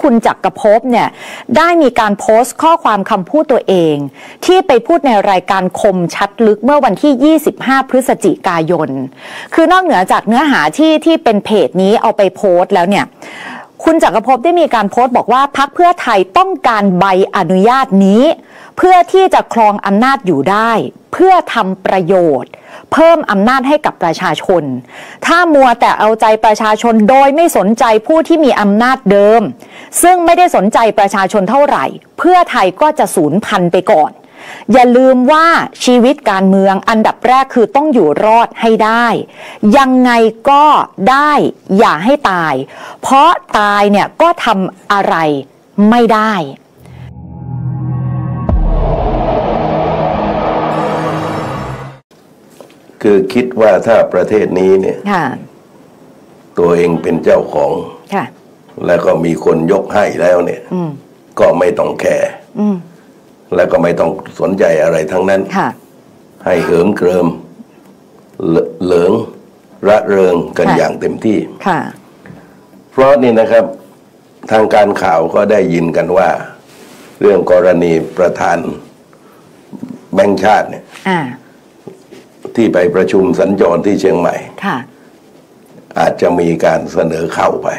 คุณจักรภพเนี่ยได้มีการโพสต์ข้อความคำพูดตัวเองที่ไปพูดในรายการคมชัดลึกเมื่อวันที่25พฤศจิกายนคือนอกเหนือจากเนื้อหาที่เป็นเพจนี้เอาไปโพสต์แล้วเนี่ยคุณจักรภพได้มีการโพสต์บอกว่าพรรคเพื่อไทยต้องการใบอนุญาตนี้เพื่อที่จะครองอำนาจอยู่ได้เพื่อทำประโยชน์เพิ่มอำนาจให้กับประชาชนถ้ามัวแต่เอาใจประชาชนโดยไม่สนใจผู้ที่มีอำนาจเดิมซึ่งไม่ได้สนใจประชาชนเท่าไหร่เพื่อไทยก็จะสูญพันธุ์ไปก่อนอย่าลืมว่าชีวิตการเมืองอันดับแรกคือต้องอยู่รอดให้ได้ยังไงก็ได้อย่าให้ตายเพราะตายเนี่ยก็ทำอะไรไม่ได้คือคิดว่าถ้าประเทศนี้เนี่ยตัวเองเป็นเจ้าของแล้วก็มีคนยกให้แล้วเนี่ยก็ไม่ต้องแคร์แล้วก็ไม่ต้องสนใจอะไรทั้งนั้นให้เหิมเกริมเหลิงระเริงกันอย่างเต็มที่เพราะนี่นะครับทางการข่าวก็ได้ยินกันว่าเรื่องกรณีประธานแบงก์ชาติเนี่ยที่ไปประชุมสัญจรที่เชียงใหม่อาจจะมีการเสนอเข้าไป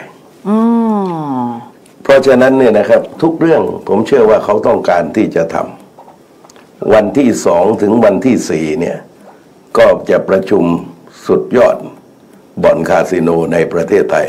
เพราะฉะนั้นเนี่ยนะครับทุกเรื่องผมเชื่อว่าเขาต้องการที่จะทำวันที่2ถึงวันที่4เนี่ยก็จะประชุมสุดยอดบ่อนคาสิโนในประเทศไทย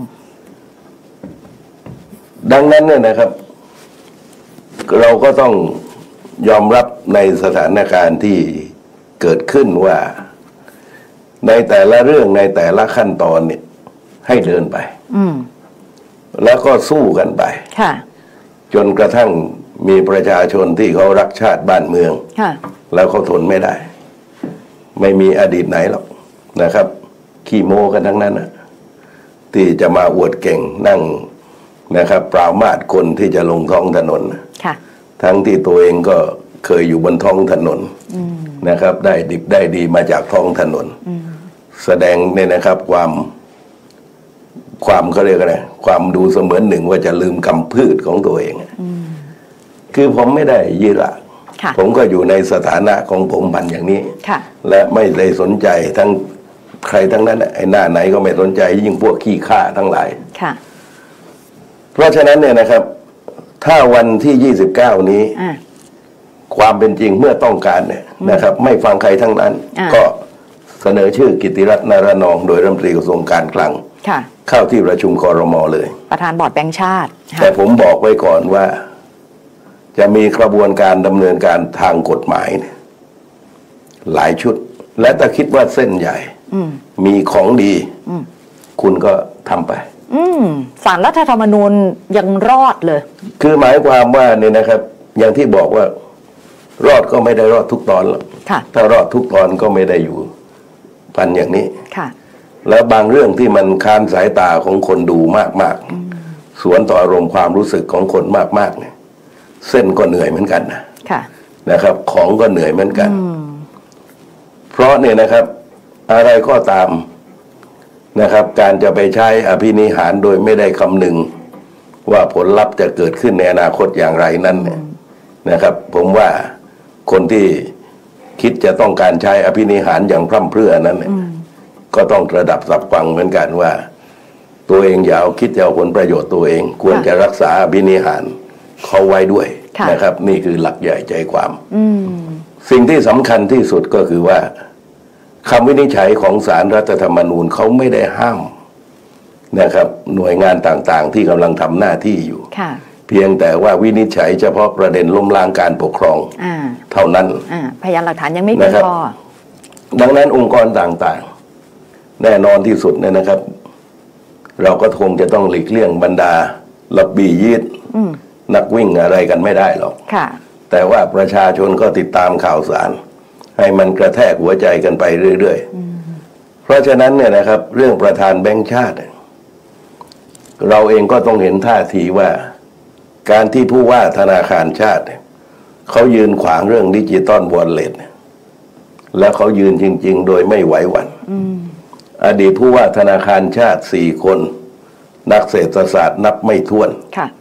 ดังนั้นเนี่ยนะครับเราก็ต้องยอมรับในสถานการณ์ที่เกิดขึ้นว่าในแต่ละเรื่องในแต่ละขั้นตอนเนี่ยให้เดินไปแล้วก็สู้กันไปจนกระทั่งมีประชาชนที่เขารักชาติบ้านเมืองแล้วเขาทนไม่ได้ไม่มีอดีตไหนหรอกนะครับขี้โม้กันทั้งนั้นนะที่จะมาอวดเก่งนั่งนะครับปรามาสคนที่จะลงท้องถนนทั้งที่ตัวเองก็เคยอยู่บนท้องถนนนะครับได้ดิบได้ดีมาจากท้องถนนแสดงเนี่ยนะครับความเขาเรียกอะไรความดูเสมือนหนึ่งว่าจะลืมกำพืชของตัวเองคือผมไม่ได้ยี่หละผมก็อยู่ในสถานะของผมพันอย่างนี้และไม่ได้สนใจทั้งใครทั้งนั้นไอ้หน้าไหนก็ไม่สนใจยิ่งพวกขี้ข้าทั้งหลายเพราะฉะนั้นเนี่ยนะครับถ้าวันที่29นี้ความเป็นจริงเมื่อต้องการเนี่ยนะครับไม่ฟังใครทั้งนั้นก็เสนอชื่อกิติรัตน์ นารนองโดยรัฐมนตรีกระทรวงการคลังเข้าที่ประชุมครม.เลยประธานบอร์ดแบงก์ชาติแต่ผมบอกไว้ก่อนว่าจะมีกระบวนการดำเนินการทางกฎหมายเนี่ยหลายชุดและถ้าคิดว่าเส้นใหญ่มีของดีคุณก็ทำไปศาลรัฐธรรมนูญยังรอดเลยคือหมายความว่าเนี่ยนะครับอย่างที่บอกว่ารอดก็ไม่ได้รอดทุกตอนหรอกถ้ารอดทุกตอนก็ไม่ได้อยู่พันอย่างนี้แล้วบางเรื่องที่มันค้านสายตาของคนดูมากๆสวนต่ออารมณ์ความรู้สึกของคนมากๆเนี่ยเส้นก็เหนื่อยเหมือนกันนะครับของก็เหนื่อยเหมือนกันเพราะเนี่ยนะครับอะไรก็ตามนะครับการจะไปใช้อภินิหารโดยไม่ได้คำนึงว่าผลลัพธ์จะเกิดขึ้นในอนาคตอย่างไรนั้นเนี่ยนะครับผมว่าคนที่คิดจะต้องการใช้อภินิหารอย่างพร่ำเพรื่อนั้นเนี่ยก็ต้องระดับสับฟังเหมือนกันว่าตัวเองอย่าเอาคิดจะเอาผลประโยชน์ตัวเองควรจะรักษาอภินิหารเขาไว้ด้วยนะครับนี่คือหลักใหญ่ใจความสิ่งที่สำคัญที่สุดก็คือว่าคำวินิจฉัยของศาลรัฐธรรมนูญเขาไม่ได้ห้ามนะครับหน่วยงานต่างๆที่กำลังทำหน้าที่อยู่เพียงแต่ว่าวินิจฉัยเฉพาะประเด็นล้มล้างการปกครองเท่านั้นพยานหลักฐานยังไม่เพียงพอดังนั้นองค์กรต่างๆแน่นอนที่สุดเนี่ยนะครับเราก็คงจะต้องหลีกเลี่ยงบรรดาลับบี้ยีดนักวิ่งอะไรกันไม่ได้หรอกแต่ว่าประชาชนก็ติดตามข่าวสารให้มันกระแทกหัวใจกันไปเรื่อยๆเพราะฉะนั้นเนี่ยนะครับเรื่องประธานแบงก์ชาติเราเองก็ต้องเห็นท่าทีว่าการที่ผู้ว่าธนาคารชาติเขายืนขวางเรื่องดิจิตอลวอลเล็ตแล้วเขายืนจริงๆโดยไม่ไหวหวั่นอดีตผู้ว่าธนาคารชาติ4 คนนักเศรษฐศาสตร์นับไม่ถ้วน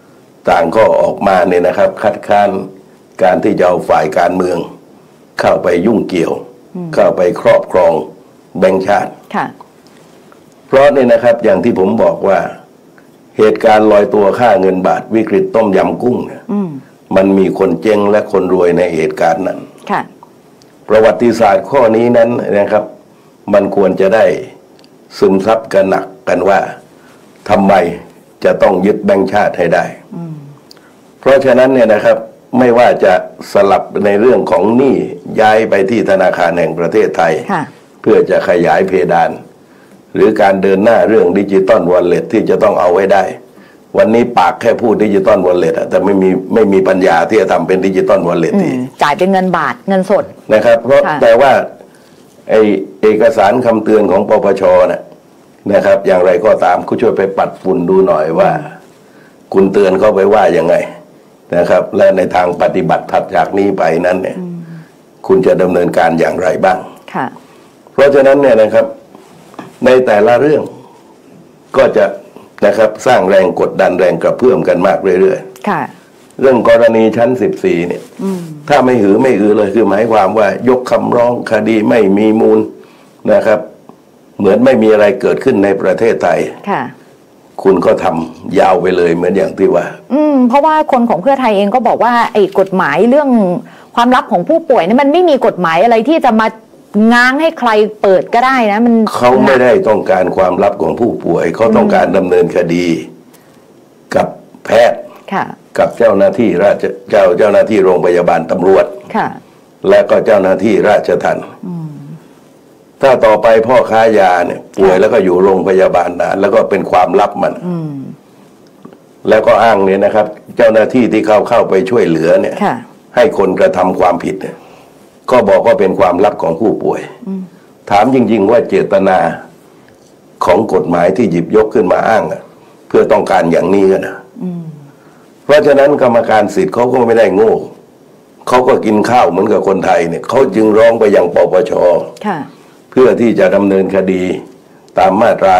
ต่างก็ออกมาเนี่ยนะครับคัดค้านการที่จะเอาฝ่ายการเมืองเข้าไปยุ่งเกี่ยวเข้าไปครอบครองแบงก์ชาติเพราะเนี่ยนะครับอย่างที่ผมบอกว่าเหตุการณ์ลอยตัวค่าเงินบาทวิกฤตต้มยำกุ้งเนี่ยมันมีคนเจ๊งและคนรวยในเหตุการณ์นั้นประวัติศาสตร์ข้อนี้นั้นนะครับมันควรจะได้ซึมซับกันหนักกันว่าทำไมจะต้องยึดแบงก์ชาติให้ได้เพราะฉะนั้นเนี่ยนะครับไม่ว่าจะสลับในเรื่องของหนี้ย้ายไปที่ธนาคารแห่งประเทศไทยเพื่อจะขยายเพดานหรือการเดินหน้าเรื่องดิจิตอลวอลเล็ตที่จะต้องเอาไว้ได้วันนี้ปากแค่พูดดิจิตอลวอลเล็ตแต่ไม่มีปัญญาที่จะทำเป็นดิจิตอลวอลเล็ตจ่ายเป็นเงินบาทเงินสดนะครับเพราะแต่ว่าเอกสารคำเตือนของปปชนะครับอย่างไรก็ตามคุณช่วยไปปัดฝุ่นดูหน่อยว่าคุณเตือนเขาไปว่ายังไงนะครับและในทางปฏิบัติถัดจากนี้ไปนั้นเนี่ยคุณจะดำเนินการอย่างไรบ้างเพราะฉะนั้นเนี่ยนะครับในแต่ละเรื่องก็จะนะครับสร้างแรงกดดันแรงกระเพื่อมกันมากเรื่อยๆเรื่องกรณีชั้น14เนี่ยถ้าไม่หือไม่อือเลยคือหมายความว่ายกคำร้องคดีไม่มีมูลนะครับเหมือนไม่มีอะไรเกิดขึ้นในประเทศไทยคุณก็ทำยาวไปเลยเหมือนอย่างที่ว่าเพราะว่าคนของเพื่อไทยเองก็บอกว่าไอ้กฎหมายเรื่องความลับของผู้ป่วยนี่มันไม่มีกฎหมายอะไรที่จะมาง้างให้ใครเปิดก็ได้นะมันเขาไม่ได้ต้องการความลับของผู้ป่วยเขาต้องการดำเนินคดีกับแพทย์กับเจ้าหน้าที่เจ้าหน้าที่โรงพยาบาลตำรวจและก็เจ้าหน้าที่ราชทัณฑ์ถ้าต่อไปพ่อค้ายาเนี่ยป่วยแล้วก็อยู่โรงพยาบาลนานแล้วก็เป็นความลับมันแล้วก็อ้างเนี่ยนะครับเจ้าหน้าที่ที่เข้าไปช่วยเหลือเนี่ยให้คนกระทำความผิดเนี่ยก็บอกว่าเป็นความลับของผู้ป่วยถามจริงๆว่าเจตนาของกฎหมายที่หยิบยกขึ้นมาอ้างเพื่อต้องการอย่างนี้กันนะเพราะฉะนั้นกรรมการสิทธิ์เขาก็ไม่ได้โง่เขาก็กินข้าวเหมือนกับคนไทยเนี่ยเขาจึงร้องไปยังปปชเพื่อที่จะดำเนินคดีตามมาตรา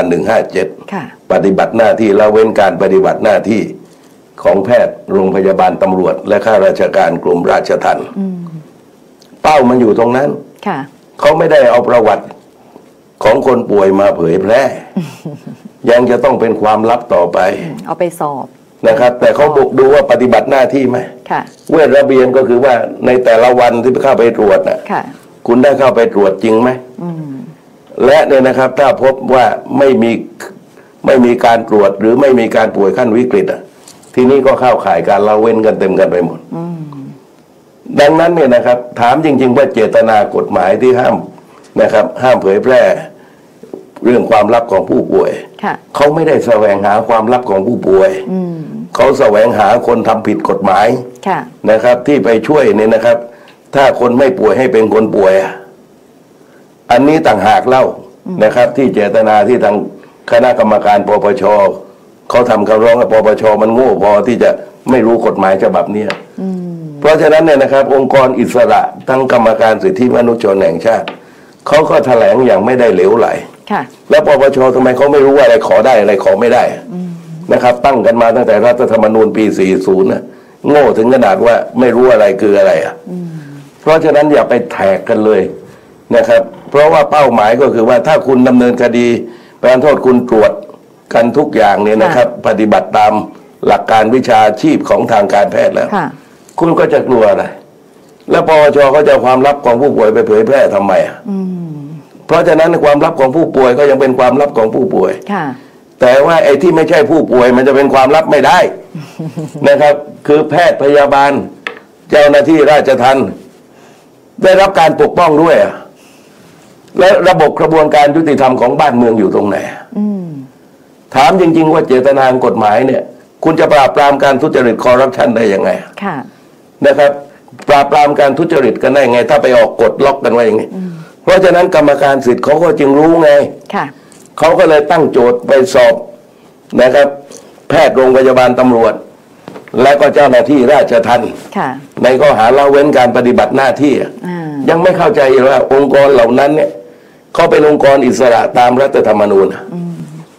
157ปฏิบัติหน้าที่ละเว้นการปฏิบัติหน้าที่ของแพทย์โรงพยาบาลตำรวจและข้าราชการกรมราชทัณฑ์เป้ามันอยู่ตรงนั้นเขาไม่ได้เอาประวัติของคนป่วยมาเผยแพร่ยังจะต้องเป็นความลับต่อไปเอาไปสอบนะครับแต่เขาบุกดูว่าปฏิบัติหน้าที่ไหมเวทระเบียนก็คือว่าในแต่ละวันที่เข้าไปตรวจคุณได้เข้าไปตรวจจริงไหมและเนี่ยนะครับถ้าพบว่าไม่มีการตรวจหรือไม่มีการป่วยขั้นวิกฤตทีนี้ก็เข้าข่ายการละเว้นกันเต็มกันไปหมดดังนั้นเนี่ยนะครับถามจริงๆว่าเจตนากฎหมายที่ห้ามนะครับห้ามเผยแพร่เรื่องความลับของผู้ป่วยเขาไม่ได้แสวงหาความลับของผู้ป่วยเขาแสวงหาคนทำผิดกฎหมายนะครับที่ไปช่วยเนี่ยนะครับถ้าคนไม่ป่วยให้เป็นคนป่วยอันนี้ต่างหากเล่านะครับที่เจตนาที่ทางคณะกรรมการปปชเขาทำคำร้องกับปปชมันโง่พอที่จะไม่รู้กฎหมายฉบับนี้เพราะฉะนั้นเนี่ยนะครับองค์กรอิสระทั้งกรรมการสิทธิมนุษยชนแห่งชาติเขาก็แถลงอย่างไม่ได้เหลวไหลแล้วปปชทำไมเขาไม่รู้ว่าอะไรขอได้อะไรขอไม่ได้นะครับตั้งกันมาตั้งแต่รัฐธรรมนูญปี40นะโง่ถึงขนาดว่าไม่รู้อะไรคืออะไรเพราะฉะนั้นอย่าไปแทกกันเลยนะครับเพราะว่าเป้าหมายก็คือว่าถ้าคุณดำเนินคดีประทานโทษคุณตรวจกันทุกอย่างเนี่ยนะครับปฏิบัติตามหลักการวิชาชีพของทางการแพทย์แล้วคุณก็จะกลัวอะไรแล้วปปชเขาจะความลับของผู้ป่วยไปเผยแพร่ทำไมเพราะฉะนั้นความลับของผู้ป่วยก็ยังเป็นความลับของผู้ป่วยแต่ว่าไอ้ที่ไม่ใช่ผู้ป่วยมันจะเป็นความลับไม่ได้นะครับคือแพทย์พยาบาลเจ้าหน้าที่ราชทัณฑ์ได้รับการปกป้องด้วยและระบบกระบวนการยุติธรรมของบ้านเมืองอยู่ตรงไหนถามจริงๆว่าเจตนากฎหมายเนี่ยคุณจะปราบปรามการทุจริตคอร์รัปชันได้ยังไงนะครับปราบปรามการทุจริตกันได้ยังไงถ้าไปออกกฎล็อกกันไว้อย่างนี้เพราะฉะนั้นกรรมการสิทธิ์เขาก็จึงรู้ไงเขาก็เลยตั้งโจทย์ไปสอบนะครับแพทย์โรงพยาบาลตำรวจและก็เจ้าหน้าที่ราชทัณฑ์ในข้อหาละเว้นการปฏิบัติหน้าที่ยังไม่เข้าใจว่าองค์กรเหล่านั้นเนี่ยเขาเป็นองค์กรอิสระตามรัฐธรรมนูญเ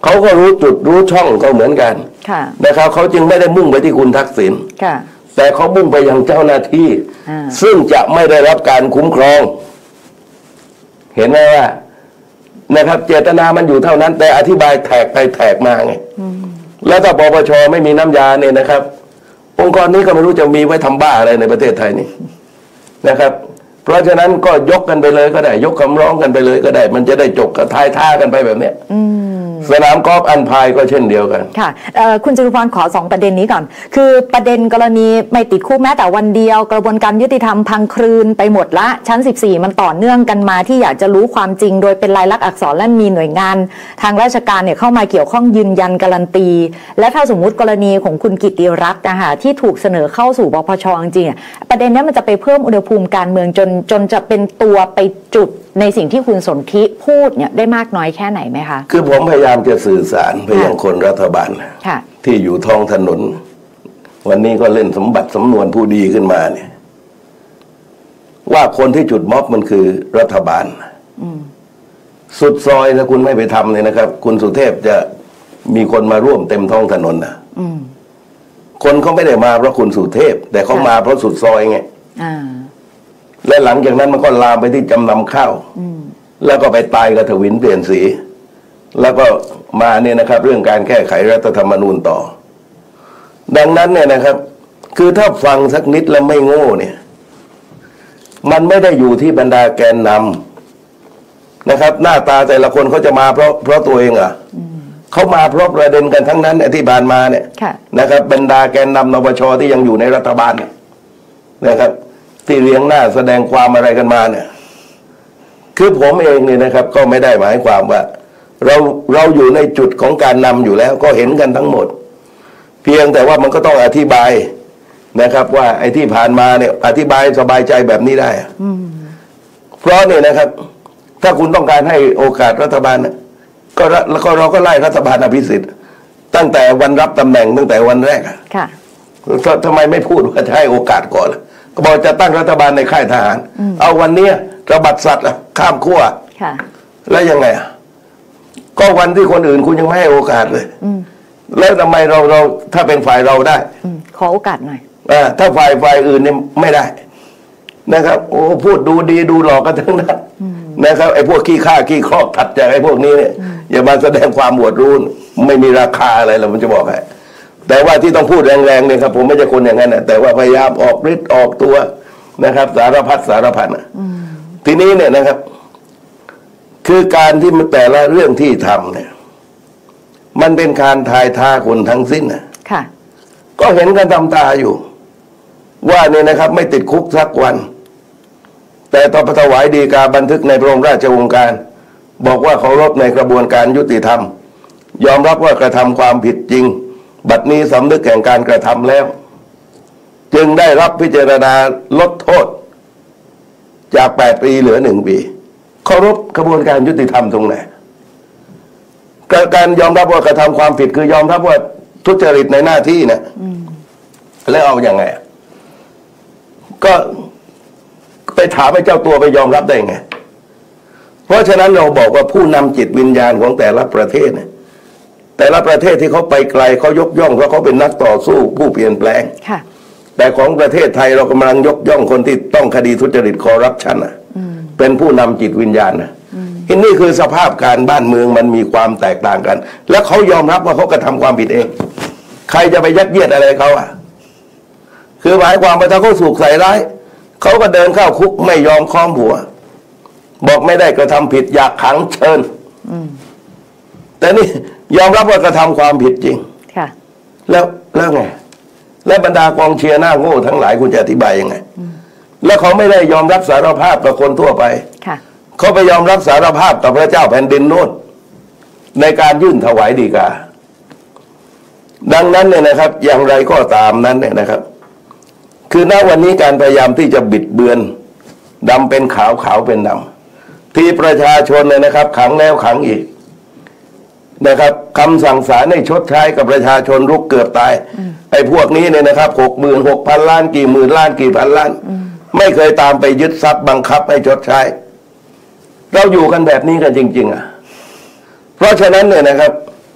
เขาก็รู้จุดรู้ช่องเขาเหมือนกันนะครับเขาจึงไม่ได้มุ่งไปที่คุณทักษิณแต่เขามุ่งไปยังเจ้าหน้าที่ซึ่งจะไม่ได้รับการคุ้มครองเห็นไหมว่านะครับเจตนามันอยู่เท่านั้นแต่อธิบายแทกไปแทกมาไงแล้วถ้าปปชไม่มีน้ำยาเนี่ยนะครับองค์กรนี้ก็ไม่รู้จะมีไว้ทำบ้าอะไรในประเทศไทยนี่นะครับเพราะฉะนั้นก็ยกกันไปเลยก็ได้ยกคำร้องกันไปเลยก็ได้มันจะได้จบกับท้ายท่ากันไปแบบเนี้ยสนามกอล์ฟอันพายก็เช่นเดียวกันค่ะคุณจตุพรขอ2ประเด็นนี้ก่อนคือประเด็นกรณีไม่ติดคุกแม้แต่วันเดียวกระบวนการยุติธรรมพังคลืนไปหมดละชั้น14มันต่อเนื่องกันมาที่อยากจะรู้ความจริงโดยเป็นลายลักษณ์อักษรและมีหน่วยงานทางราชการเนี่ยเข้ามาเกี่ยวข้องยืนยันการันตีและถ้าสมมุติกรณีของคุณกิติรัตน์นะคะที่ถูกเสนอเข้าสู่ปปชจริงๆประเด็นนี้มันจะไปเพิ่มอุณหภูมิการเมืองจนจะเป็นตัวไปจุดในสิ่งที่คุณสนธิพูดเนี่ยได้มากน้อยแค่ไหนไหมคะคือผมพยายามจะสื่อสารไปยังคนรัฐบาลที่อยู่ท้องถนนวันนี้ก็เล่นสมบัติสำนวนผู้ดีขึ้นมาเนี่ยว่าคนที่จุดม็อบมันคือรัฐบาลสุดซอยถ้าคุณไม่ไปทำเลยนะครับคุณสุเทพจะมีคนมาร่วมเต็มท้องถนนนะคนเขาไม่ได้มาเพราะคุณสุเทพแต่เขามาเพราะสุดซอยไงและหลังจากนั้นมันก็ลามไปที่จำนำข้าวแล้วก็ไปตายกับทวินเปลี่ยนสีแล้วก็มาเนี่ยนะครับเรื่องการแก้ไขรัฐธรรมนูญต่อดังนั้นเนี่ยนะครับคือถ้าฟังสักนิดแล้วไม่โง่เนี่ยมันไม่ได้อยู่ที่บรรดาแกนนำนะครับหน้าตาแต่ละคนเขาจะมาเพราะตัวเองอ่ะเขามาเพราะประเด็นกันทั้งนั้นที่ผ่านมาเนี่ยนะครับบรรดาแกนนำนปชที่ยังอยู่ในรัฐบาลนะครับที่เลี้ยงหน้าแสดงความอะไรกันมาเนี่ยคือผมเองเนี่ยนะครับก็ไม่ได้หมายความว่าเราอยู่ในจุดของการนำอยู่แล้วก็เห็นกันทั้งหมดเพียงแต่ว่ามันก็ต้องอธิบายนะครับว่าไอ้ที่ผ่านมาเนี่ยอธิบายสบายใจแบบนี้ได้เพราะเนี่ยนะครับถ้าคุณต้องการให้โอกาสรัฐบาลก็เราก็ไล่รัฐบาลอภิสิทธิ์ตั้งแต่วันรับตำแหน่งตั้งแต่วันแรกค่ะทำไมไม่พูดว่าจะให้โอกาสก่อนล่ะก็บอกจะตั้งรัฐบาลในค่ายทหารเอาวันนี้ระบาดสัตว์ข้ามขั้วแล้วยังไงก็วันที่คนอื่นคุณยังไม่ให้โอกาสเลยแล้วทำไมเราถ้าเป็นฝ่ายเราได้ขอโอกาสหน่อยถ้าฝ่ายอื่นเนี่ยไม่ได้นะครับโอ้พูดดูดีดูหลอกกันทั้งนั้นนะครับไอ้พวกขี้ข้าขี้ครอบถัดจากไอ้พวกนี้เนี่ยอย่ามาแสดงความหวดรู้ไม่มีราคาอะไรหรอกมันจะบอกให้แต่ว่าที่ต้องพูดแรงๆเนี่ยครับผมไม่ใช่คนอย่างนั้นนะแต่ว่าพยายามออกฤทธิ์ออกตัวนะครับสารพัดสารพันทีนี้เนี่ยนะครับคือการที่แต่ละเรื่องที่ทำเนี่ยมันเป็นการทายท่าคนทั้งสิ้นนะก็เห็นกันตามตาอยู่ว่าเนี่ยนะครับไม่ติดคุกสักวันแต่ต่อถวายฎีกาบันทึกในพระบรมราชโองการบอกว่าเคารพในกระบวนการยุติธรรมยอมรับว่ากระทำความผิดจริงบัดนี้สำนึกแห่งการกระทำแล้วจึงได้รับพิจารณาลดโทษจาก8 ปีเหลือ1 ปีเคารพกระบวนการยุติธรรมตรงไหนการยอมรับว่ากระทำความผิดคือยอมรับว่าทุจริตในหน้าที่เนี่ยแล้วเอาอย่างไงก็ไปถามให้เจ้าตัวไปยอมรับได้ไงเพราะฉะนั้นเราบอกว่าผู้นำจิตวิญญาณของแต่ละประเทศเนี่ยแต่ละประเทศที่เขาไปไกลเขายกย่องเพราะเขาเป็นนักต่อสู้ผู้เปลี่ยนแปลงแต่ของประเทศไทยเรากำลังยกย่องคนที่ต้องคดีทุจริตคอร์รัปชันเป็นผู้นำจิตวิญญาณนี่คือสภาพการบ้านเมืองมันมีความแตกต่างกันแล้วเขายอมรับว่าเขากระทำความผิดเองใครจะไปยัดเยียดอะไรเขาคือหมายความว่าถ้าเขาถูกใส่ร้ายเขาก็เดินเข้าคุกไม่ยอมค้อมหัวบอกไม่ได้กระทำผิดอยากขังเชิญแต่นี่ยอมรับว่ากระทำความผิดจริงแล้วไงและบรรดากองเชียร์หน้าโง่ทั้งหลายคุณจะอธิบายยังไงแล้วเขาไม่ได้ยอมรับสารภาพกับคนทั่วไปเขาไปยอมรับสารภาพกับพระเจ้าแผ่นดินโน่นในการยื่นถวายฎีกาดังนั้นเนี่ยนะครับอย่างไรก็ตามนั้นเนี่ยนะครับคือณวันนี้การพยายามที่จะบิดเบือนดำเป็นขาวขาวเป็นดำที่ประชาชนเนี่ยนะครับขังแล้วขังอีกนะครับคำสั่งศาลให้ชดใช้กับประชาชนรุกเกือบตายไอ้พวกนี้เนี่ยนะครับ66,000 ล้านกี่หมื่นล้านกี่พันล้านไม่เคยตามไปยึดทรัพย์บังคับให้ชดใช้เราอยู่กันแบบนี้กันจริงๆเพราะฉะนั้นเนี่ยนะครับ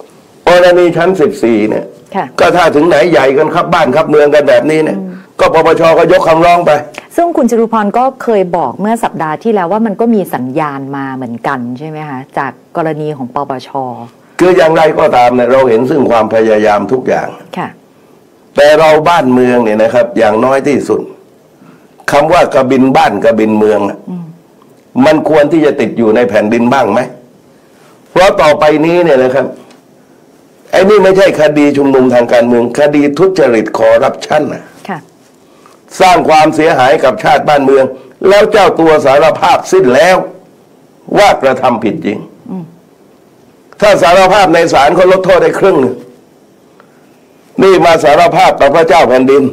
กรณีชั้น14เนี่ยก็ถ้าถึงไหนใหญ่กันครับบ้านครับเมืองกันแบบนี้เนี่ยก็ปปชก็ยกคำร้องไปซึ่งคุณจตุพรก็เคยบอกเมื่อสัปดาห์ที่แล้วว่ามันก็มีสัญญาณมาเหมือนกันใช่ไหมคะจากกรณีของปปชคืออย่างไรก็ตามเนี่ยเราเห็นซึ่งความพยายามทุกอย่างค่ะแต่เราบ้านเมืองเนี่ยนะครับอย่างน้อยที่สุดคำว่ากระบินบ้านกระบินเมืองมันควรที่จะติดอยู่ในแผ่นดินบ้างไหมเพราะต่อไปนี้เนี่ยนะครับไอ้นี่ไม่ใช่คดีชุมนุมทางการเมืองคดีทุจริตคอร์รัปชันนะสร้างความเสียหายกับชาติบ้านเมืองแล้วเจ้าตัวสารภาพสิ้นแล้วว่ากระทำผิดจริงถ้าสารภาพในศาลเขาลดโทษได้ครึ่งนึงนี่มาสารภาพต่อพระเจ้าแผ่นดิน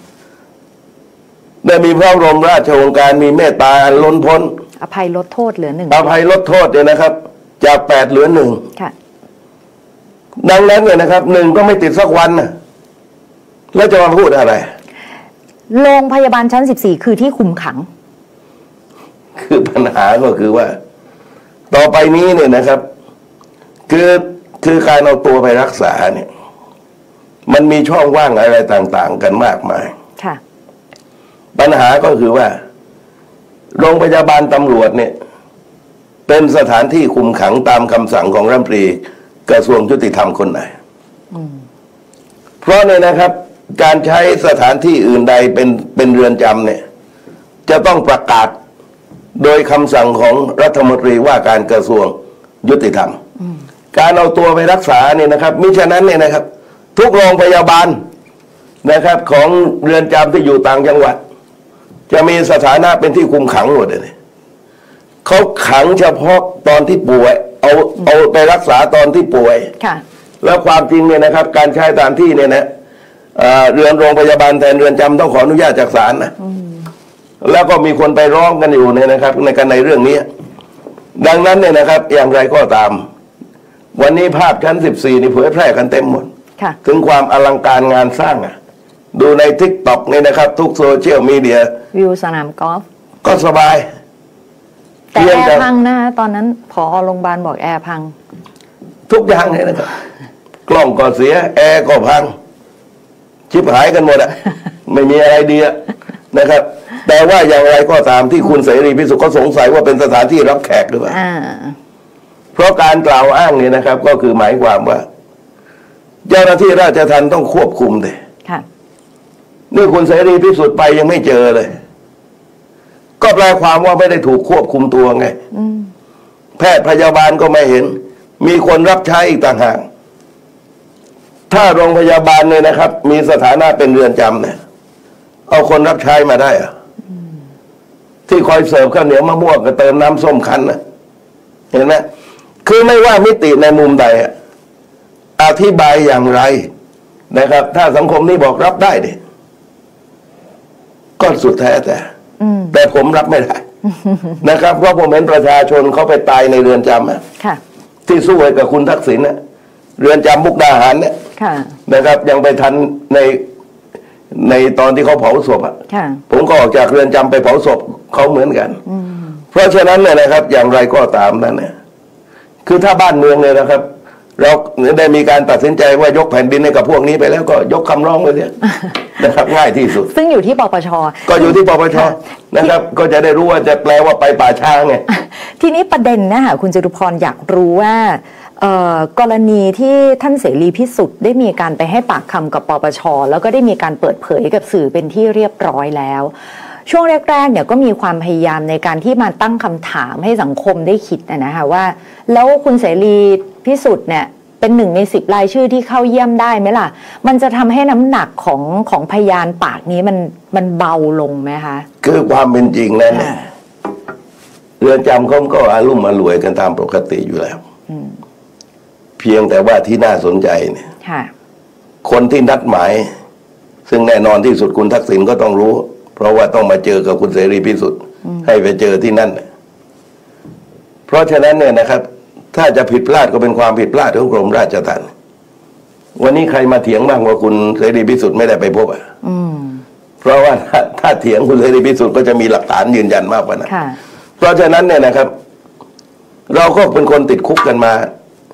ได้มีพระบรมราชโองการมีเมตตาอันล้นพ้นอภัยลดโทษเหลือ1 อภัยลดโทษเนี่ยนะครับจาก8เหลือ1ดังนั้นเนี่ยนะครับ1ก็ไม่ติดสักวันนะแล้วจะมาพูดอะไรโรงพยาบาลชั้น14คือที่คุมขังคือปัญหาก็คือว่าต่อไปนี้เนี่ยนะครับคือการเอาตัวไปรักษาเนี่ยมันมีช่องว่างอะไรต่างๆกันมากมายค่ะปัญหาก็คือว่าโรงพยาบาลตำรวจเนี่ยเป็นสถานที่คุมขังตามคำสั่งของรัฐมนตรีกระทรวงยุติธรรมคนไหนเพราะเนี่ยนะครับการใช้สถานที่อื่นใดเป็นเรือนจำเนี่ยจะต้องประกาศโดยคำสั่งของรัฐมนตรีว่าการกระทรวงยุติธรรมการเอาตัวไปรักษาเนี่ยนะครับมิฉะนั้นเนี่ยนะครับทุกโรงพยาบาลนะครับของเรือนจำที่อยู่ต่างจังหวัดจะมีสถานะเป็นที่คุมขังหมดเลยเขาขังเฉพาะตอนที่ป่วยเอาไปรักษาตอนที่ป่วยแล้วความจริงเนี่ยนะครับการใช้สถานที่เนี่ยนะเรือนโรงพยาบาลแทนเรือนจำต้องขออนุญาตจากศาลนะแล้วก็มีคนไปร้องกันอยู่เนี่ยนะครับในเรื่องนี้ดังนั้นเนี่ยนะครับอย่างไรก็ตามวันนี้ภาพชั้น14นี่เผยแพร่กันเต็มหมดถึงความอลังการงานสร้างดูใน TikTok นี่นะครับทุกโซเชียลมีเดียวิวสนามกอล์ฟก็สบายแต่แอร์พังนะตอนนั้นผอ.โรงพยาบาลบอกแอร์พังทุกอย่างเลยนะครับกล้องก็เสียแอร์ก็พังชิบหายกันหมดอะไม่มีอะไรดีนะครับแต่ว่าอย่างไรก็ตามที่คุณเสรีพิสุทธิ์ก็สงสัยว่าเป็นสถานที่รับแขกหรือเปล่าเพราะการกล่าวอ้างเนี่ยนะครับก็คือหมายความว่าเจ้าหน้าที่ราชทัณฑ์ต้องควบคุมเลยนี่คุณเสรีพิสุทธิ์ไปยังไม่เจอเลยก็แปลความว่าไม่ได้ถูกควบคุมตัวไงแพทย์พยาบาลก็ไม่เห็นมีคนรับใช้อีกต่างหากถ้าโรงพยาบาลเนี่ยนะครับมีสถานะเป็นเรือนจำเนี่ยเอาคนรับใช้มาได้อะที่คอยเสิร์ฟข้าวเหนียวมะม่วงกับเติมน้ำส้มคั้นนะเห็นไหมคือไม่ว่ามิติในมุมใดอธิบายอย่างไรนะครับถ้าสังคมนี้บอกรับได้ดิก็สุดแท้แต่ผมรับไม่ได้นะครับเพราะผมเห็นประชาชนเขาไปตายในเรือนจำที่สู้กับคุณทักษิณเรือนจำมุกดาหารเนี่ยนะครับยังไปทันในตอนที่เขาเผาศพผมก็ออกจากเรือนจำไปเผาศพเขาเหมือนกันเพราะฉะนั้นเนี่ยนะครับอย่างไรก็ตามนั่นเนี่ยคือถ้าบ้านเมืองเลยนะครับเราได้มีการตัดสินใจว่ายกแผ่นดินให้กับพวกนี้ไปแล้วก็ยกคำร้องไปเนี่ยนะครับง่ายที่สุดซึ่งอยู่ที่ปปชก็อยู่ที่ปปชนะครับก็จะได้รู้ว่าจะแปลว่าไปป่าช้าไงทีนี้ประเด็นนะคะคุณจตุพรอยากรู้ว่ากรณีที่ท่านเสรีพิสุทธิ์ได้มีการไปให้ปากคำกับปปชแล้วก็ได้มีการเปิดเผยกับสื่อเป็นที่เรียบร้อยแล้วช่วงแรกๆเนี่ยก็มีความพยายามในการที่มาตั้งคำถามให้สังคมได้คิดนะคะว่าแล้วคุณเสรีพิสุทธิ์เนี่ยเป็น1 ใน 10รายชื่อที่เข้าเยี่ยมได้ไหมล่ะมันจะทำให้น้ำหนักของพยานปากนี้มันเบาลงไหมคะคือความเป็นจริงนั้นเรือนจำเขาก็อารุ่มอร่วยกันตามปกติอยู่แล้วเพียงแต่ว่าที่น่าสนใจเนี่ยคนที่นัดหมายซึ่งแน่นอนที่สุดคุณทักษิณก็ต้องรู้เพราะว่าต้องมาเจอกับคุณเสรีพิสุทธิ์ให้ไปเจอที่นั่นเพราะฉะนั้นเนี่ยนะครับถ้าจะผิดพลาดก็เป็นความผิดพลาดของกรมราชทัณฑ์วันนี้ใครมาเถียงบ้างว่าคุณเสรีพิสุทธิ์ไม่ได้ไปพบเพราะว่าถ้าเถียงคุณเสรีพิสุทธิ์ก็จะมีหลักฐานยืนยันมากกว่านั้นเพราะฉะนั้นเนี่ยนะครับเราก็เป็นคนติดคุกกันมา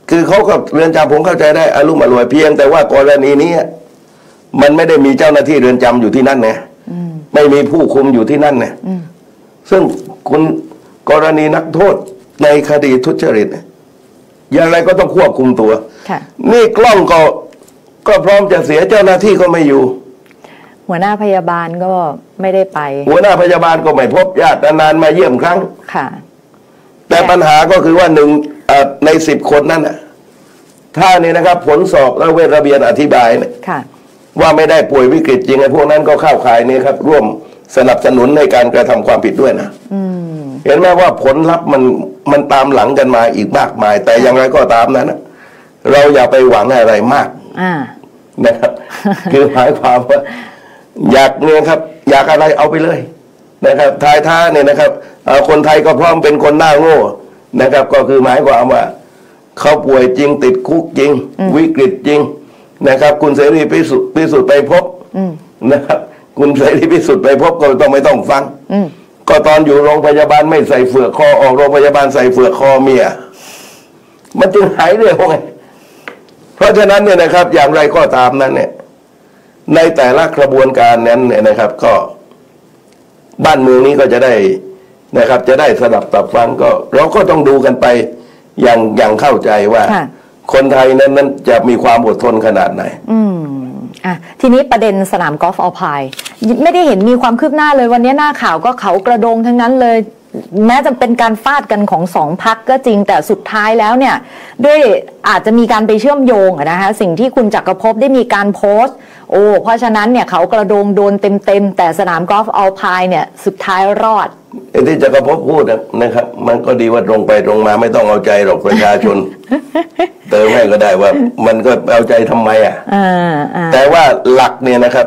คือเขาก็เรือนจำผมเข้าใจได้อารมณ์อร่วยเพียงแต่ว่ากรณีนี้มันไม่ได้มีเจ้าหน้าที่เรือนจำอยู่ที่นั่นไงไม่มีผู้คุมอยู่ที่นั่นไงซึ่งคุณกรณีนักโทษในคดีทุจริตอย่างไรก็ต้องควบคุมตัวนี่กล้องก็พร้อมจะเสียเจ้าหน้าที่ก็ไม่อยู่หัวหน้าพยาบาลก็ไม่ได้ไปหัวหน้าพยาบาลก็ไม่พบญาตินานมาเยี่ยมครั้งค่ะแต่ปัญหาก็คือว่าใน10 คนนั้นถ้านี่นะครับผลสอบและเวชระเบียนอธิบายเนี่ยว่าไม่ได้ป่วยวิกฤตจริงไอ้พวกนั้นก็เข้าข่ายนี่ครับร่วมสนับสนุนในการกระทำความผิดด้วยนะเห็นไหมว่าผลลัพธ์มันตามหลังกันมาอีกมากมายแต่อย่างไรก็ตามนั้นเราอย่าไปหวังอะไรมากนะครับ คือหมายความว่าอยากเนี่ยครับอยากอะไรเอาไปเลยนะครับทายท่าเนี่ยนะครับคนไทยก็พร้อมเป็นคนหน้าโง่นะครับก็คือหมายความว่าเขาป่วยจริงติดคุกจริงวิกฤตจริงนะครับคุณเสรีพิสุทธิ์ไปพบนะครับคุณเสรีพิสุทธิ์ไปพบก็ไม่ต้องฟังก็ตอนอยู่โรงพยาบาลไม่ใส่เฟือกคอออกโรงพยาบาลใส่เฟือกคอเมียมันจึงหายเร็วไงเพราะฉะนั้นเนี่ยนะครับอย่างไรก็ตามนั้นเนี่ยในแต่ละกระบวนการนั้นเนี่ยนะครับก็บ้านเมืองนี้ก็จะได้นะครับจะได้สดับตับฟังก็เราก็ต้องดูกันไปอย่างเข้าใจว่าคนไทยนั้นจะมีความอดทนขนาดไหนทีนี้ประเด็นสนามกอล์ฟอัลไพน์ไม่ได้เห็นมีความคืบหน้าเลยวันนี้หน้าข่าวก็เขากระโดงทั้งนั้นเลยแม้จะเป็นการฟาดกันของ2 พรรคก็จริงแต่สุดท้ายแล้วเนี่ยด้วยอาจจะมีการไปเชื่อมโยงนะคะสิ่งที่คุณจักรภพได้มีการโพสต์เพราะฉะนั้นเนี่ยเขากระโดงโดนเต็มแต่สนามกอล์ฟอัลไพน์เนี่ยสุดท้ายรอดที่จักรภพพูดนะครับมันก็ดีว่าตรงไปตรงมาไม่ต้องเอาใจหรอกประชาชน เติมให้ก็ได้ว่ามันก็เอาใจทำไมแต่ว่าหลักเนี่ยนะครับ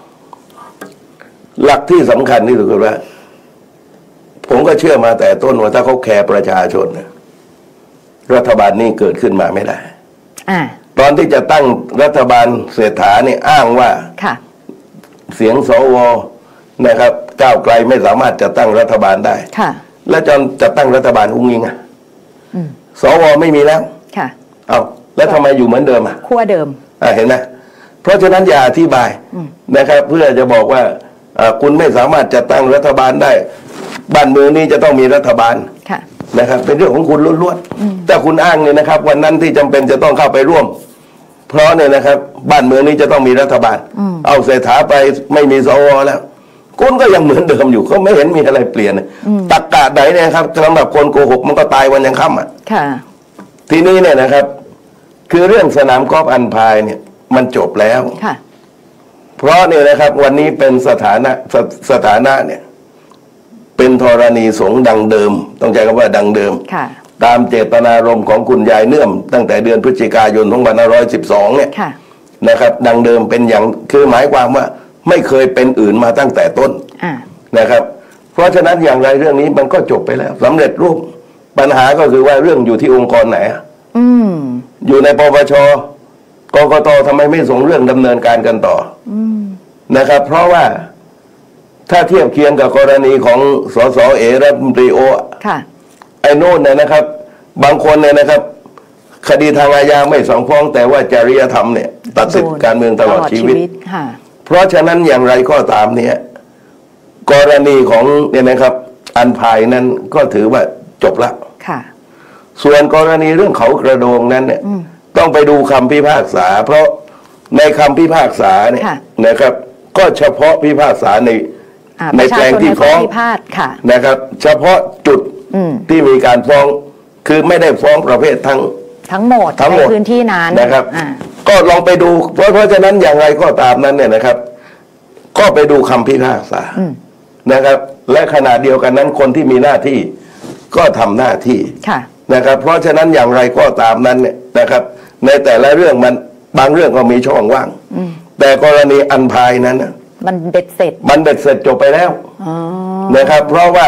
หลักที่สำคัญที่สุดคือว่าผมก็เชื่อมาแต่ต้นว่าถ้าเขาแคร์ประชาชนรัฐบาลนี้เกิดขึ้นมาไม่ได้ตอนที่จะตั้งรัฐบาลเศรษฐาเนี่ยอ้างว่าเสียงสวนะครับก้าวไกลไม่สามารถจะตั้งรัฐบาลได้แล้วจะตั้งรัฐบาลอุ้งอิงสวไม่มีแล้วเอาแล้วทำไมอยู่เหมือนเดิมขั้วเดิมเห็นไหมเพราะฉะนั้นอย่าอธิบายนะครับเพื่อจะบอกว่าคุณไม่สามารถจะตั้งรัฐบาลได้บ้านเมืองนี้จะต้องมีรัฐบาลนะครับเป็นเรื่องของคุณล้วนๆแต่คุณอ้างเนี่ยนะครับวันนั้นที่จำเป็นจะต้องเข้าไปร่วมเพราะเนี่ยนะครับบ้านเมืองนี้จะต้องมีรัฐบาลเอาเศรษฐาไปไม่มีสวแล้วคุณก็ยังเหมือนเดิมอยู่เขาไม่เห็นมีอะไรเปลี่ยนตรรกะไหนเนี่ยครับสำหรับคนโกหกมันก็ตายวันยังค่ำทีนี้เนี่ยนะครับคือเรื่องสนามกอล์ฟอัลไพน์เนี่ยมันจบแล้วเพราะเนี่ยนะครับวันนี้เป็นสถานะเนี่ยเป็นธรณีสงฆ์ดังเดิมต้องใช้คำว่าดังเดิมตามเจตนารมณ์ของคุณยายเนื่อมตั้งแต่เดือนพฤศจิกายน2512เนี่ยนะครับดังเดิมเป็นอย่างคือหมายความว่าไม่เคยเป็นอื่นมาตั้งแต่ต้นนะครับเพราะฉะนั้นอย่างไรเรื่องนี้มันก็จบไปแล้วสำเร็จรูปปัญหาก็คือว่าเรื่องอยู่ที่องค์กรไหนอยู่ในปปช.กกต.ทำไมไม่ส่งเรื่องดำเนินการกันต่อนะครับเพราะว่าถ้าเทียบเคียงกับกรณีของสส.รัฐมนตรีไอ้โน่นเนี่ยนะครับบางคนเนี่ยนะครับคดีทางอาญาไม่สั่งฟ้องแต่ว่าจริยธรรมเนี่ยตัดสิทธิการเมืองตลอดชีวิตเพราะฉะนั้นอย่างไรก็ตามเนี่ยกรณีของเนี่ยนะครับอัลไพน์นั้นก็ถือว่าจบละส่วนกรณีเรื่องเขากระโดงนั้นเนี่ยต้องไปดูคำพิพากษาเพราะในคำพิพากษาเนี่ยนะครับก็เฉพาะพิพากษาในแปลงที่ฟ้องนะครับเฉพาะจุดที่มีการฟ้องคือไม่ได้ฟ้องประเภททั้งหมดในพื้นที่นั้นนะครับก็ลองไปดูเพราะฉะนั้นอย่างไรก็ตามนั้นเนี่ยนะครับก็ไปดูคำพิพากษานะครับและขณะเดียวกันนั้นคนที่มีหน้าที่ก็ทำหน้าที่นะครับเพราะฉะนั้นอย่างไรก็ตามนั้นเนี่ยนะครับในแต่ละเรื่องมันบางเรื่องก็มีช่องว่างแต่กรณีอัลไพน์นั้นมันเบ็ดเสร็จจบไปแล้วนะครับเพราะว่า